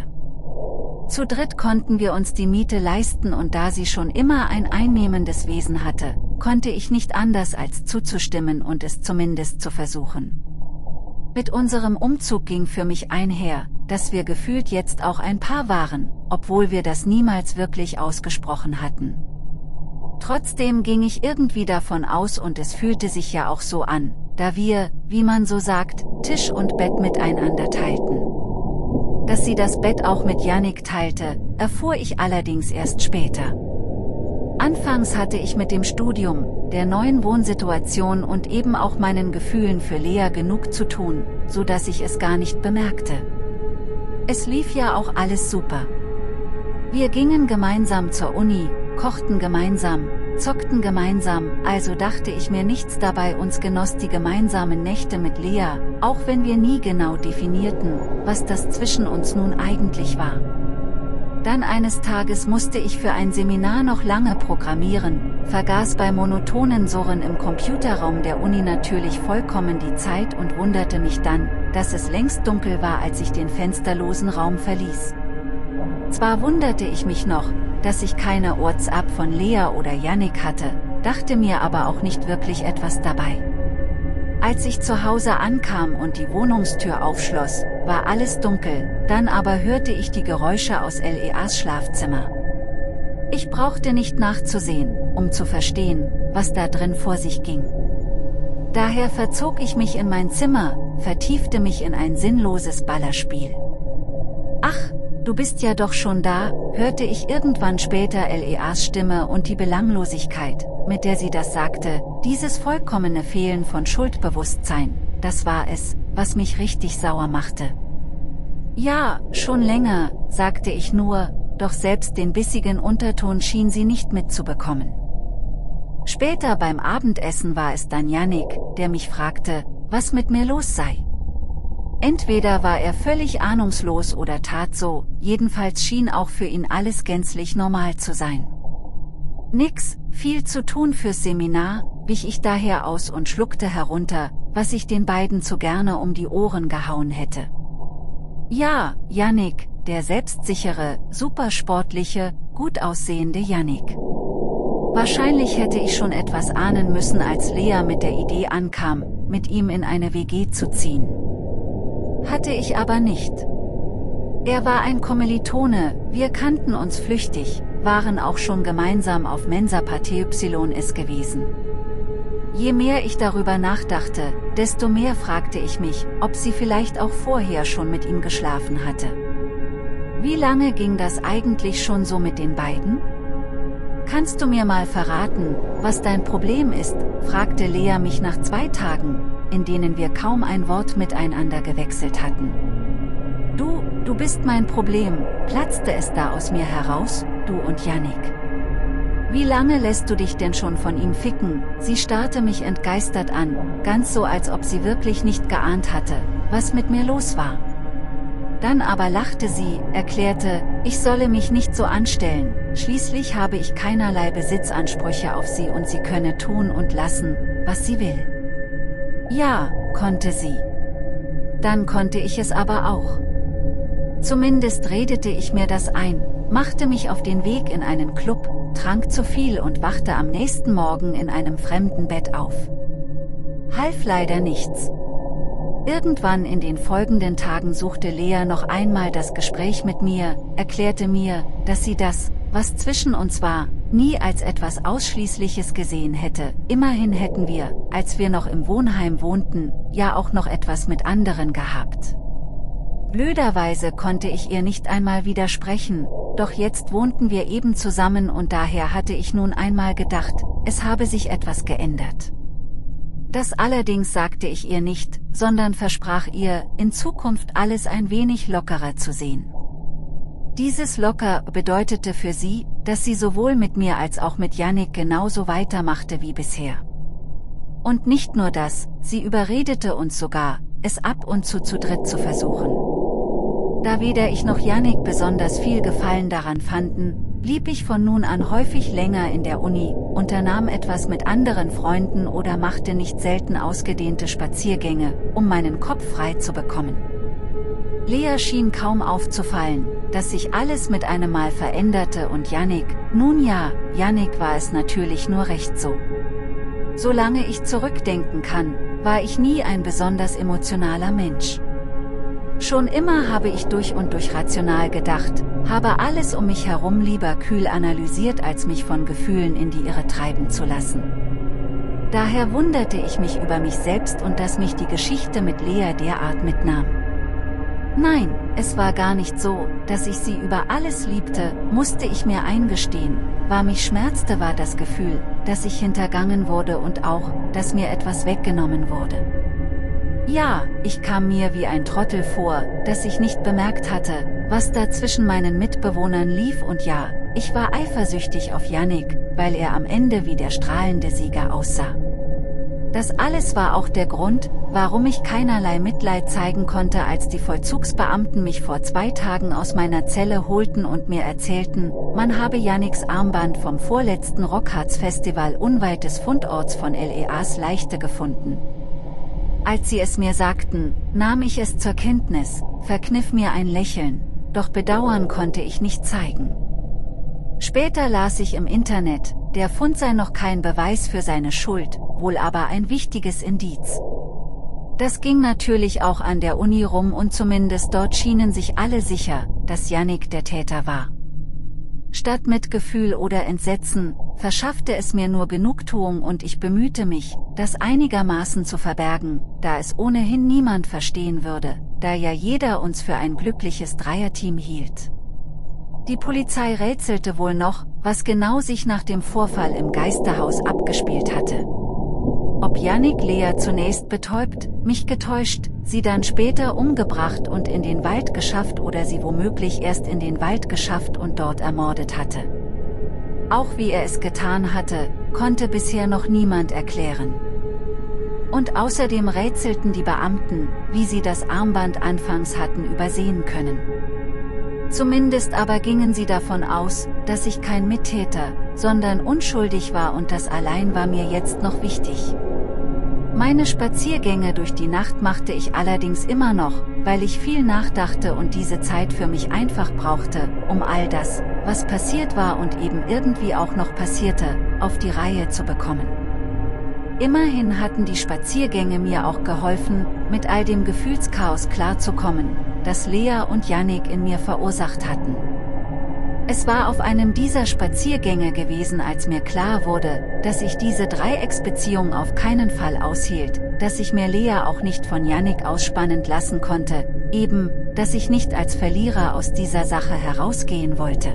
Speaker 1: Zu dritt konnten wir uns die Miete leisten und da sie schon immer ein einnehmendes Wesen hatte, konnte ich nicht anders als zuzustimmen und es zumindest zu versuchen. Mit unserem Umzug ging für mich einher, dass wir gefühlt jetzt auch ein Paar waren, obwohl wir das niemals wirklich ausgesprochen hatten. Trotzdem ging ich irgendwie davon aus und es fühlte sich ja auch so an, da wir, wie man so sagt, Tisch und Bett miteinander teilten. Dass sie das Bett auch mit Yannick teilte, erfuhr ich allerdings erst später. Anfangs hatte ich mit dem Studium, der neuen Wohnsituation und eben auch meinen Gefühlen für Lea genug zu tun, so dass ich es gar nicht bemerkte. Es lief ja auch alles super. Wir gingen gemeinsam zur Uni, kochten gemeinsam, zockten gemeinsam, also dachte ich mir nichts dabei, uns genoss die gemeinsamen Nächte mit Lea, auch wenn wir nie genau definierten, was das zwischen uns nun eigentlich war. Dann eines Tages musste ich für ein Seminar noch lange programmieren, vergaß bei monotonen Surren im Computerraum der Uni natürlich vollkommen die Zeit und wunderte mich dann, dass es längst dunkel war, als ich den fensterlosen Raum verließ. Zwar wunderte ich mich noch, dass ich keine WhatsApp von Lea oder Yannick hatte, dachte mir aber auch nicht wirklich etwas dabei. Als ich zu Hause ankam und die Wohnungstür aufschloss, war alles dunkel, dann aber hörte ich die Geräusche aus Leas Schlafzimmer. Ich brauchte nicht nachzusehen, um zu verstehen, was da drin vor sich ging. Daher verzog ich mich in mein Zimmer, vertiefte mich in ein sinnloses Ballerspiel. Ach, du bist ja doch schon da, hörte ich irgendwann später Leas Stimme und die Belanglosigkeit, mit der sie das sagte, dieses vollkommene Fehlen von Schuldbewusstsein, das war es, was mich richtig sauer machte. Ja, schon länger, sagte ich nur, doch selbst den bissigen Unterton schien sie nicht mitzubekommen. Später beim Abendessen war es dann Yannick, der mich fragte, was mit mir los sei. Entweder war er völlig ahnungslos oder tat so, jedenfalls schien auch für ihn alles gänzlich normal zu sein. Nix, viel zu tun fürs Seminar, wich ich daher aus und schluckte herunter, was ich den beiden zu gerne um die Ohren gehauen hätte. Ja, Yannick, der selbstsichere, supersportliche, gut aussehende Yannick. Wahrscheinlich hätte ich schon etwas ahnen müssen, als Lea mit der Idee ankam, mit ihm in eine W G zu ziehen. Hatte ich aber nicht. Er war ein Kommilitone, wir kannten uns flüchtig, waren auch schon gemeinsam auf Mensa Pate Ys gewesen. Je mehr ich darüber nachdachte, desto mehr fragte ich mich, ob sie vielleicht auch vorher schon mit ihm geschlafen hatte. Wie lange ging das eigentlich schon so mit den beiden? Kannst du mir mal verraten, was dein Problem ist, fragte Lea mich nach zwei Tagen, in denen wir kaum ein Wort miteinander gewechselt hatten. Du, du bist mein Problem, platzte es da aus mir heraus, du und Yannick. Wie lange lässt du dich denn schon von ihm ficken? Sie starrte mich entgeistert an, ganz so als ob sie wirklich nicht geahnt hatte, was mit mir los war. Dann aber lachte sie, erklärte, ich solle mich nicht so anstellen, schließlich habe ich keinerlei Besitzansprüche auf sie und sie könne tun und lassen, was sie will. Ja, konnte sie. Dann konnte ich es aber auch. Zumindest redete ich mir das ein, machte mich auf den Weg in einen Club, trank zu viel und wachte am nächsten Morgen in einem fremden Bett auf. Half leider nichts. Irgendwann in den folgenden Tagen suchte Lea noch einmal das Gespräch mit mir, erklärte mir, dass sie das, was zwischen uns war, nie als etwas Ausschließliches gesehen hätte. Immerhin hätten wir, als wir noch im Wohnheim wohnten, ja auch noch etwas mit anderen gehabt. Blöderweise konnte ich ihr nicht einmal widersprechen, doch jetzt wohnten wir eben zusammen und daher hatte ich nun einmal gedacht, es habe sich etwas geändert. Das allerdings sagte ich ihr nicht, sondern versprach ihr, in Zukunft alles ein wenig lockerer zu sehen. Dieses locker bedeutete für sie, dass sie sowohl mit mir als auch mit Yannick genauso weitermachte wie bisher. Und nicht nur das, sie überredete uns sogar, es ab und zu zu dritt zu versuchen. Da weder ich noch Yannick besonders viel Gefallen daran fanden, blieb ich von nun an häufig länger in der Uni, unternahm etwas mit anderen Freunden oder machte nicht selten ausgedehnte Spaziergänge, um meinen Kopf frei zu bekommen. Lea schien kaum aufzufallen, dass sich alles mit einem Mal veränderte und Yannick, nun ja, Yannick war es natürlich nur recht so. Solange ich zurückdenken kann, war ich nie ein besonders emotionaler Mensch. Schon immer habe ich durch und durch rational gedacht, habe alles um mich herum lieber kühl analysiert, als mich von Gefühlen in die Irre treiben zu lassen. Daher wunderte ich mich über mich selbst und dass mich die Geschichte mit Lea derart mitnahm. Nein, es war gar nicht so, dass ich sie über alles liebte, musste ich mir eingestehen, was mich schmerzte war das Gefühl, dass ich hintergangen wurde und auch, dass mir etwas weggenommen wurde. Ja, ich kam mir wie ein Trottel vor, dass ich nicht bemerkt hatte, was da zwischen meinen Mitbewohnern lief und ja, ich war eifersüchtig auf Yannick, weil er am Ende wie der strahlende Sieger aussah. Das alles war auch der Grund, warum ich keinerlei Mitleid zeigen konnte, als die Vollzugsbeamten mich vor zwei Tagen aus meiner Zelle holten und mir erzählten, man habe Yannicks Armband vom vorletzten Rockharz-Festival unweit des Fundorts von L E As Leichte gefunden. Als sie es mir sagten, nahm ich es zur Kenntnis, verkniff mir ein Lächeln, doch Bedauern konnte ich nicht zeigen. Später las ich im Internet, der Fund sei noch kein Beweis für seine Schuld, wohl aber ein wichtiges Indiz. Das ging natürlich auch an der Uni rum und zumindest dort schienen sich alle sicher, dass Yannick der Täter war. Statt Mitgefühl oder Entsetzen, verschaffte es mir nur Genugtuung und ich bemühte mich, das einigermaßen zu verbergen, da es ohnehin niemand verstehen würde, da ja jeder uns für ein glückliches Dreierteam hielt. Die Polizei rätselte wohl noch, was genau sich nach dem Vorfall im Geisterhaus abgespielt hatte. Ob Yannick Lea zunächst betäubt, mich getäuscht, sie dann später umgebracht und in den Wald geschafft oder sie womöglich erst in den Wald geschafft und dort ermordet hatte. Auch wie er es getan hatte, konnte bisher noch niemand erklären. Und außerdem rätselten die Beamten, wie sie das Armband anfangs hatten übersehen können. Zumindest aber gingen sie davon aus, dass ich kein Mittäter, sondern unschuldig war und das allein war mir jetzt noch wichtig. Meine Spaziergänge durch die Nacht machte ich allerdings immer noch, weil ich viel nachdachte und diese Zeit für mich einfach brauchte, um all das, was passiert war und eben irgendwie auch noch passierte, auf die Reihe zu bekommen. Immerhin hatten die Spaziergänge mir auch geholfen, mit all dem Gefühlschaos klarzukommen, das Lea und Yannick in mir verursacht hatten. Es war auf einem dieser Spaziergänge gewesen, als mir klar wurde, dass ich diese Dreiecksbeziehung auf keinen Fall aushielt, dass ich mir Lea auch nicht von Yannick ausspannend lassen konnte, eben, dass ich nicht als Verlierer aus dieser Sache herausgehen wollte.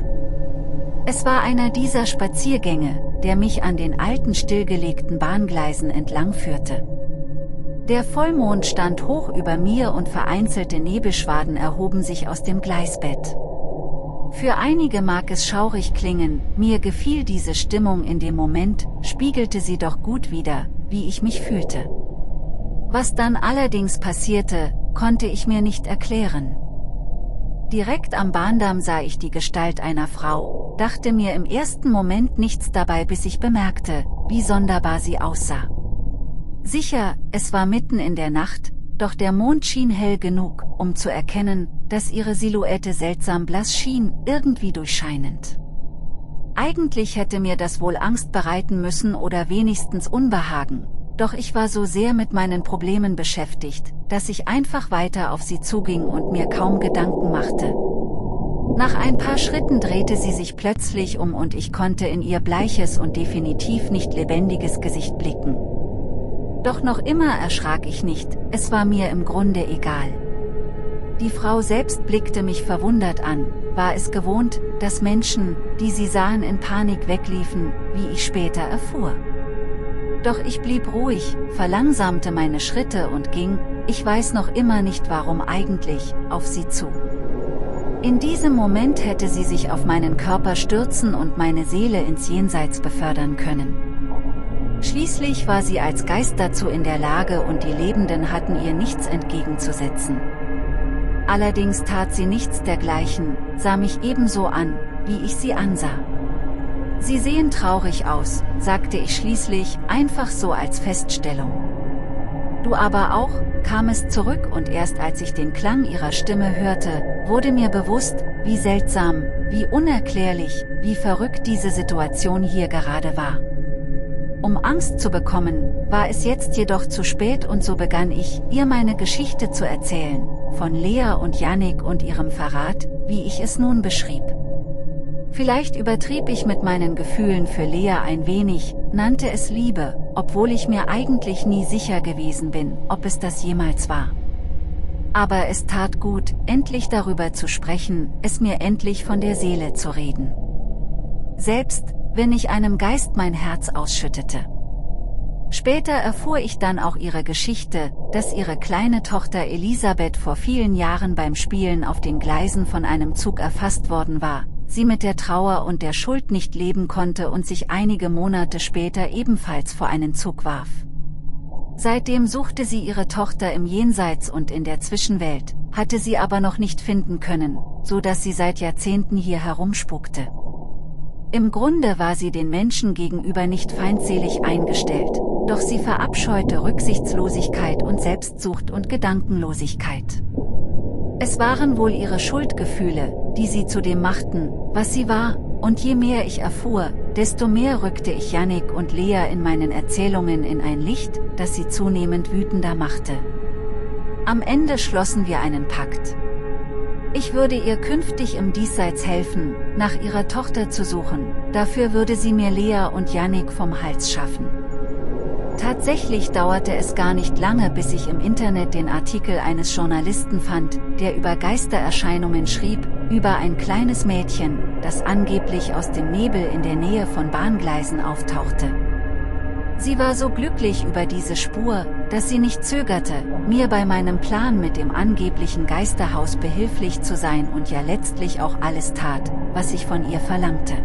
Speaker 1: Es war einer dieser Spaziergänge, der mich an den alten stillgelegten Bahngleisen entlang führte. Der Vollmond stand hoch über mir und vereinzelte Nebelschwaden erhoben sich aus dem Gleisbett. Für einige mag es schaurig klingen, mir gefiel diese Stimmung in dem Moment, spiegelte sie doch gut wider, wie ich mich fühlte. Was dann allerdings passierte, konnte ich mir nicht erklären. Direkt am Bahndamm sah ich die Gestalt einer Frau, dachte mir im ersten Moment nichts dabei, bis ich bemerkte, wie sonderbar sie aussah. Sicher, es war mitten in der Nacht, doch der Mond schien hell genug, um zu erkennen, dass ihre Silhouette seltsam blass schien, irgendwie durchscheinend. Eigentlich hätte mir das wohl Angst bereiten müssen oder wenigstens Unbehagen, doch ich war so sehr mit meinen Problemen beschäftigt, dass ich einfach weiter auf sie zuging und mir kaum Gedanken machte. Nach ein paar Schritten drehte sie sich plötzlich um und ich konnte in ihr bleiches und definitiv nicht lebendiges Gesicht blicken. Doch noch immer erschrak ich nicht, es war mir im Grunde egal. Die Frau selbst blickte mich verwundert an, war es gewohnt, dass Menschen, die sie sahen, in Panik wegliefen, wie ich später erfuhr. Doch ich blieb ruhig, verlangsamte meine Schritte und ging, ich weiß noch immer nicht warum eigentlich, auf sie zu. In diesem Moment hätte sie sich auf meinen Körper stürzen und meine Seele ins Jenseits befördern können. Schließlich war sie als Geist dazu in der Lage und die Lebenden hatten ihr nichts entgegenzusetzen. Allerdings tat sie nichts dergleichen, sah mich ebenso an, wie ich sie ansah. Sie sehen traurig aus, sagte ich schließlich, einfach so als Feststellung. Du aber auch, kam es zurück und erst als ich den Klang ihrer Stimme hörte, wurde mir bewusst, wie seltsam, wie unerklärlich, wie verrückt diese Situation hier gerade war. Um Angst zu bekommen, war es jetzt jedoch zu spät und so begann ich, ihr meine Geschichte zu erzählen, von Lea und Yannick und ihrem Verrat, wie ich es nun beschrieb. Vielleicht übertrieb ich mit meinen Gefühlen für Lea ein wenig, nannte es Liebe, obwohl ich mir eigentlich nie sicher gewesen bin, ob es das jemals war. Aber es tat gut, endlich darüber zu sprechen, es mir endlich von der Seele zu reden. Selbst, wenn ich einem Geist mein Herz ausschüttete. Später erfuhr ich dann auch ihre Geschichte, dass ihre kleine Tochter Elisabeth vor vielen Jahren beim Spielen auf den Gleisen von einem Zug erfasst worden war, sie mit der Trauer und der Schuld nicht leben konnte und sich einige Monate später ebenfalls vor einen Zug warf. Seitdem suchte sie ihre Tochter im Jenseits und in der Zwischenwelt, hatte sie aber noch nicht finden können, so dass sie seit Jahrzehnten hier herumspukte. Im Grunde war sie den Menschen gegenüber nicht feindselig eingestellt, doch sie verabscheute Rücksichtslosigkeit und Selbstsucht und Gedankenlosigkeit. Es waren wohl ihre Schuldgefühle, die sie zu dem machten, was sie war, und je mehr ich erfuhr, desto mehr rückte ich Yannick und Lea in meinen Erzählungen in ein Licht, das sie zunehmend wütender machte. Am Ende schlossen wir einen Pakt. Ich würde ihr künftig im Diesseits helfen, nach ihrer Tochter zu suchen, dafür würde sie mir Lea und Yannick vom Hals schaffen. Tatsächlich dauerte es gar nicht lange, bis ich im Internet den Artikel eines Journalisten fand, der über Geistererscheinungen schrieb, über ein kleines Mädchen, das angeblich aus dem Nebel in der Nähe von Bahngleisen auftauchte. Sie war so glücklich über diese Spur, dass sie nicht zögerte, mir bei meinem Plan mit dem angeblichen Geisterhaus behilflich zu sein und ja letztlich auch alles tat, was ich von ihr verlangte.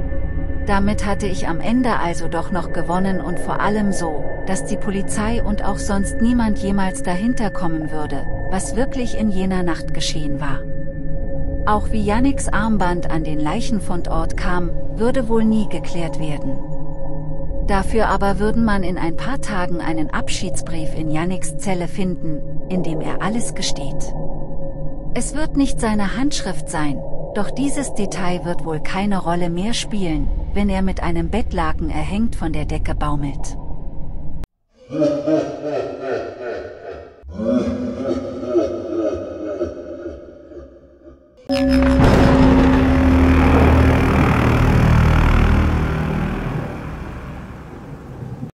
Speaker 1: Damit hatte ich am Ende also doch noch gewonnen und vor allem so, dass die Polizei und auch sonst niemand jemals dahinter kommen würde, was wirklich in jener Nacht geschehen war. Auch wie Yannicks Armband an den Leichenfundort kam, würde wohl nie geklärt werden. Dafür aber würden man in ein paar Tagen einen Abschiedsbrief in Yannicks Zelle finden, in dem er alles gesteht. Es wird nicht seine Handschrift sein, doch dieses Detail wird wohl keine Rolle mehr spielen, wenn er mit einem Bettlaken erhängt von der Decke baumelt.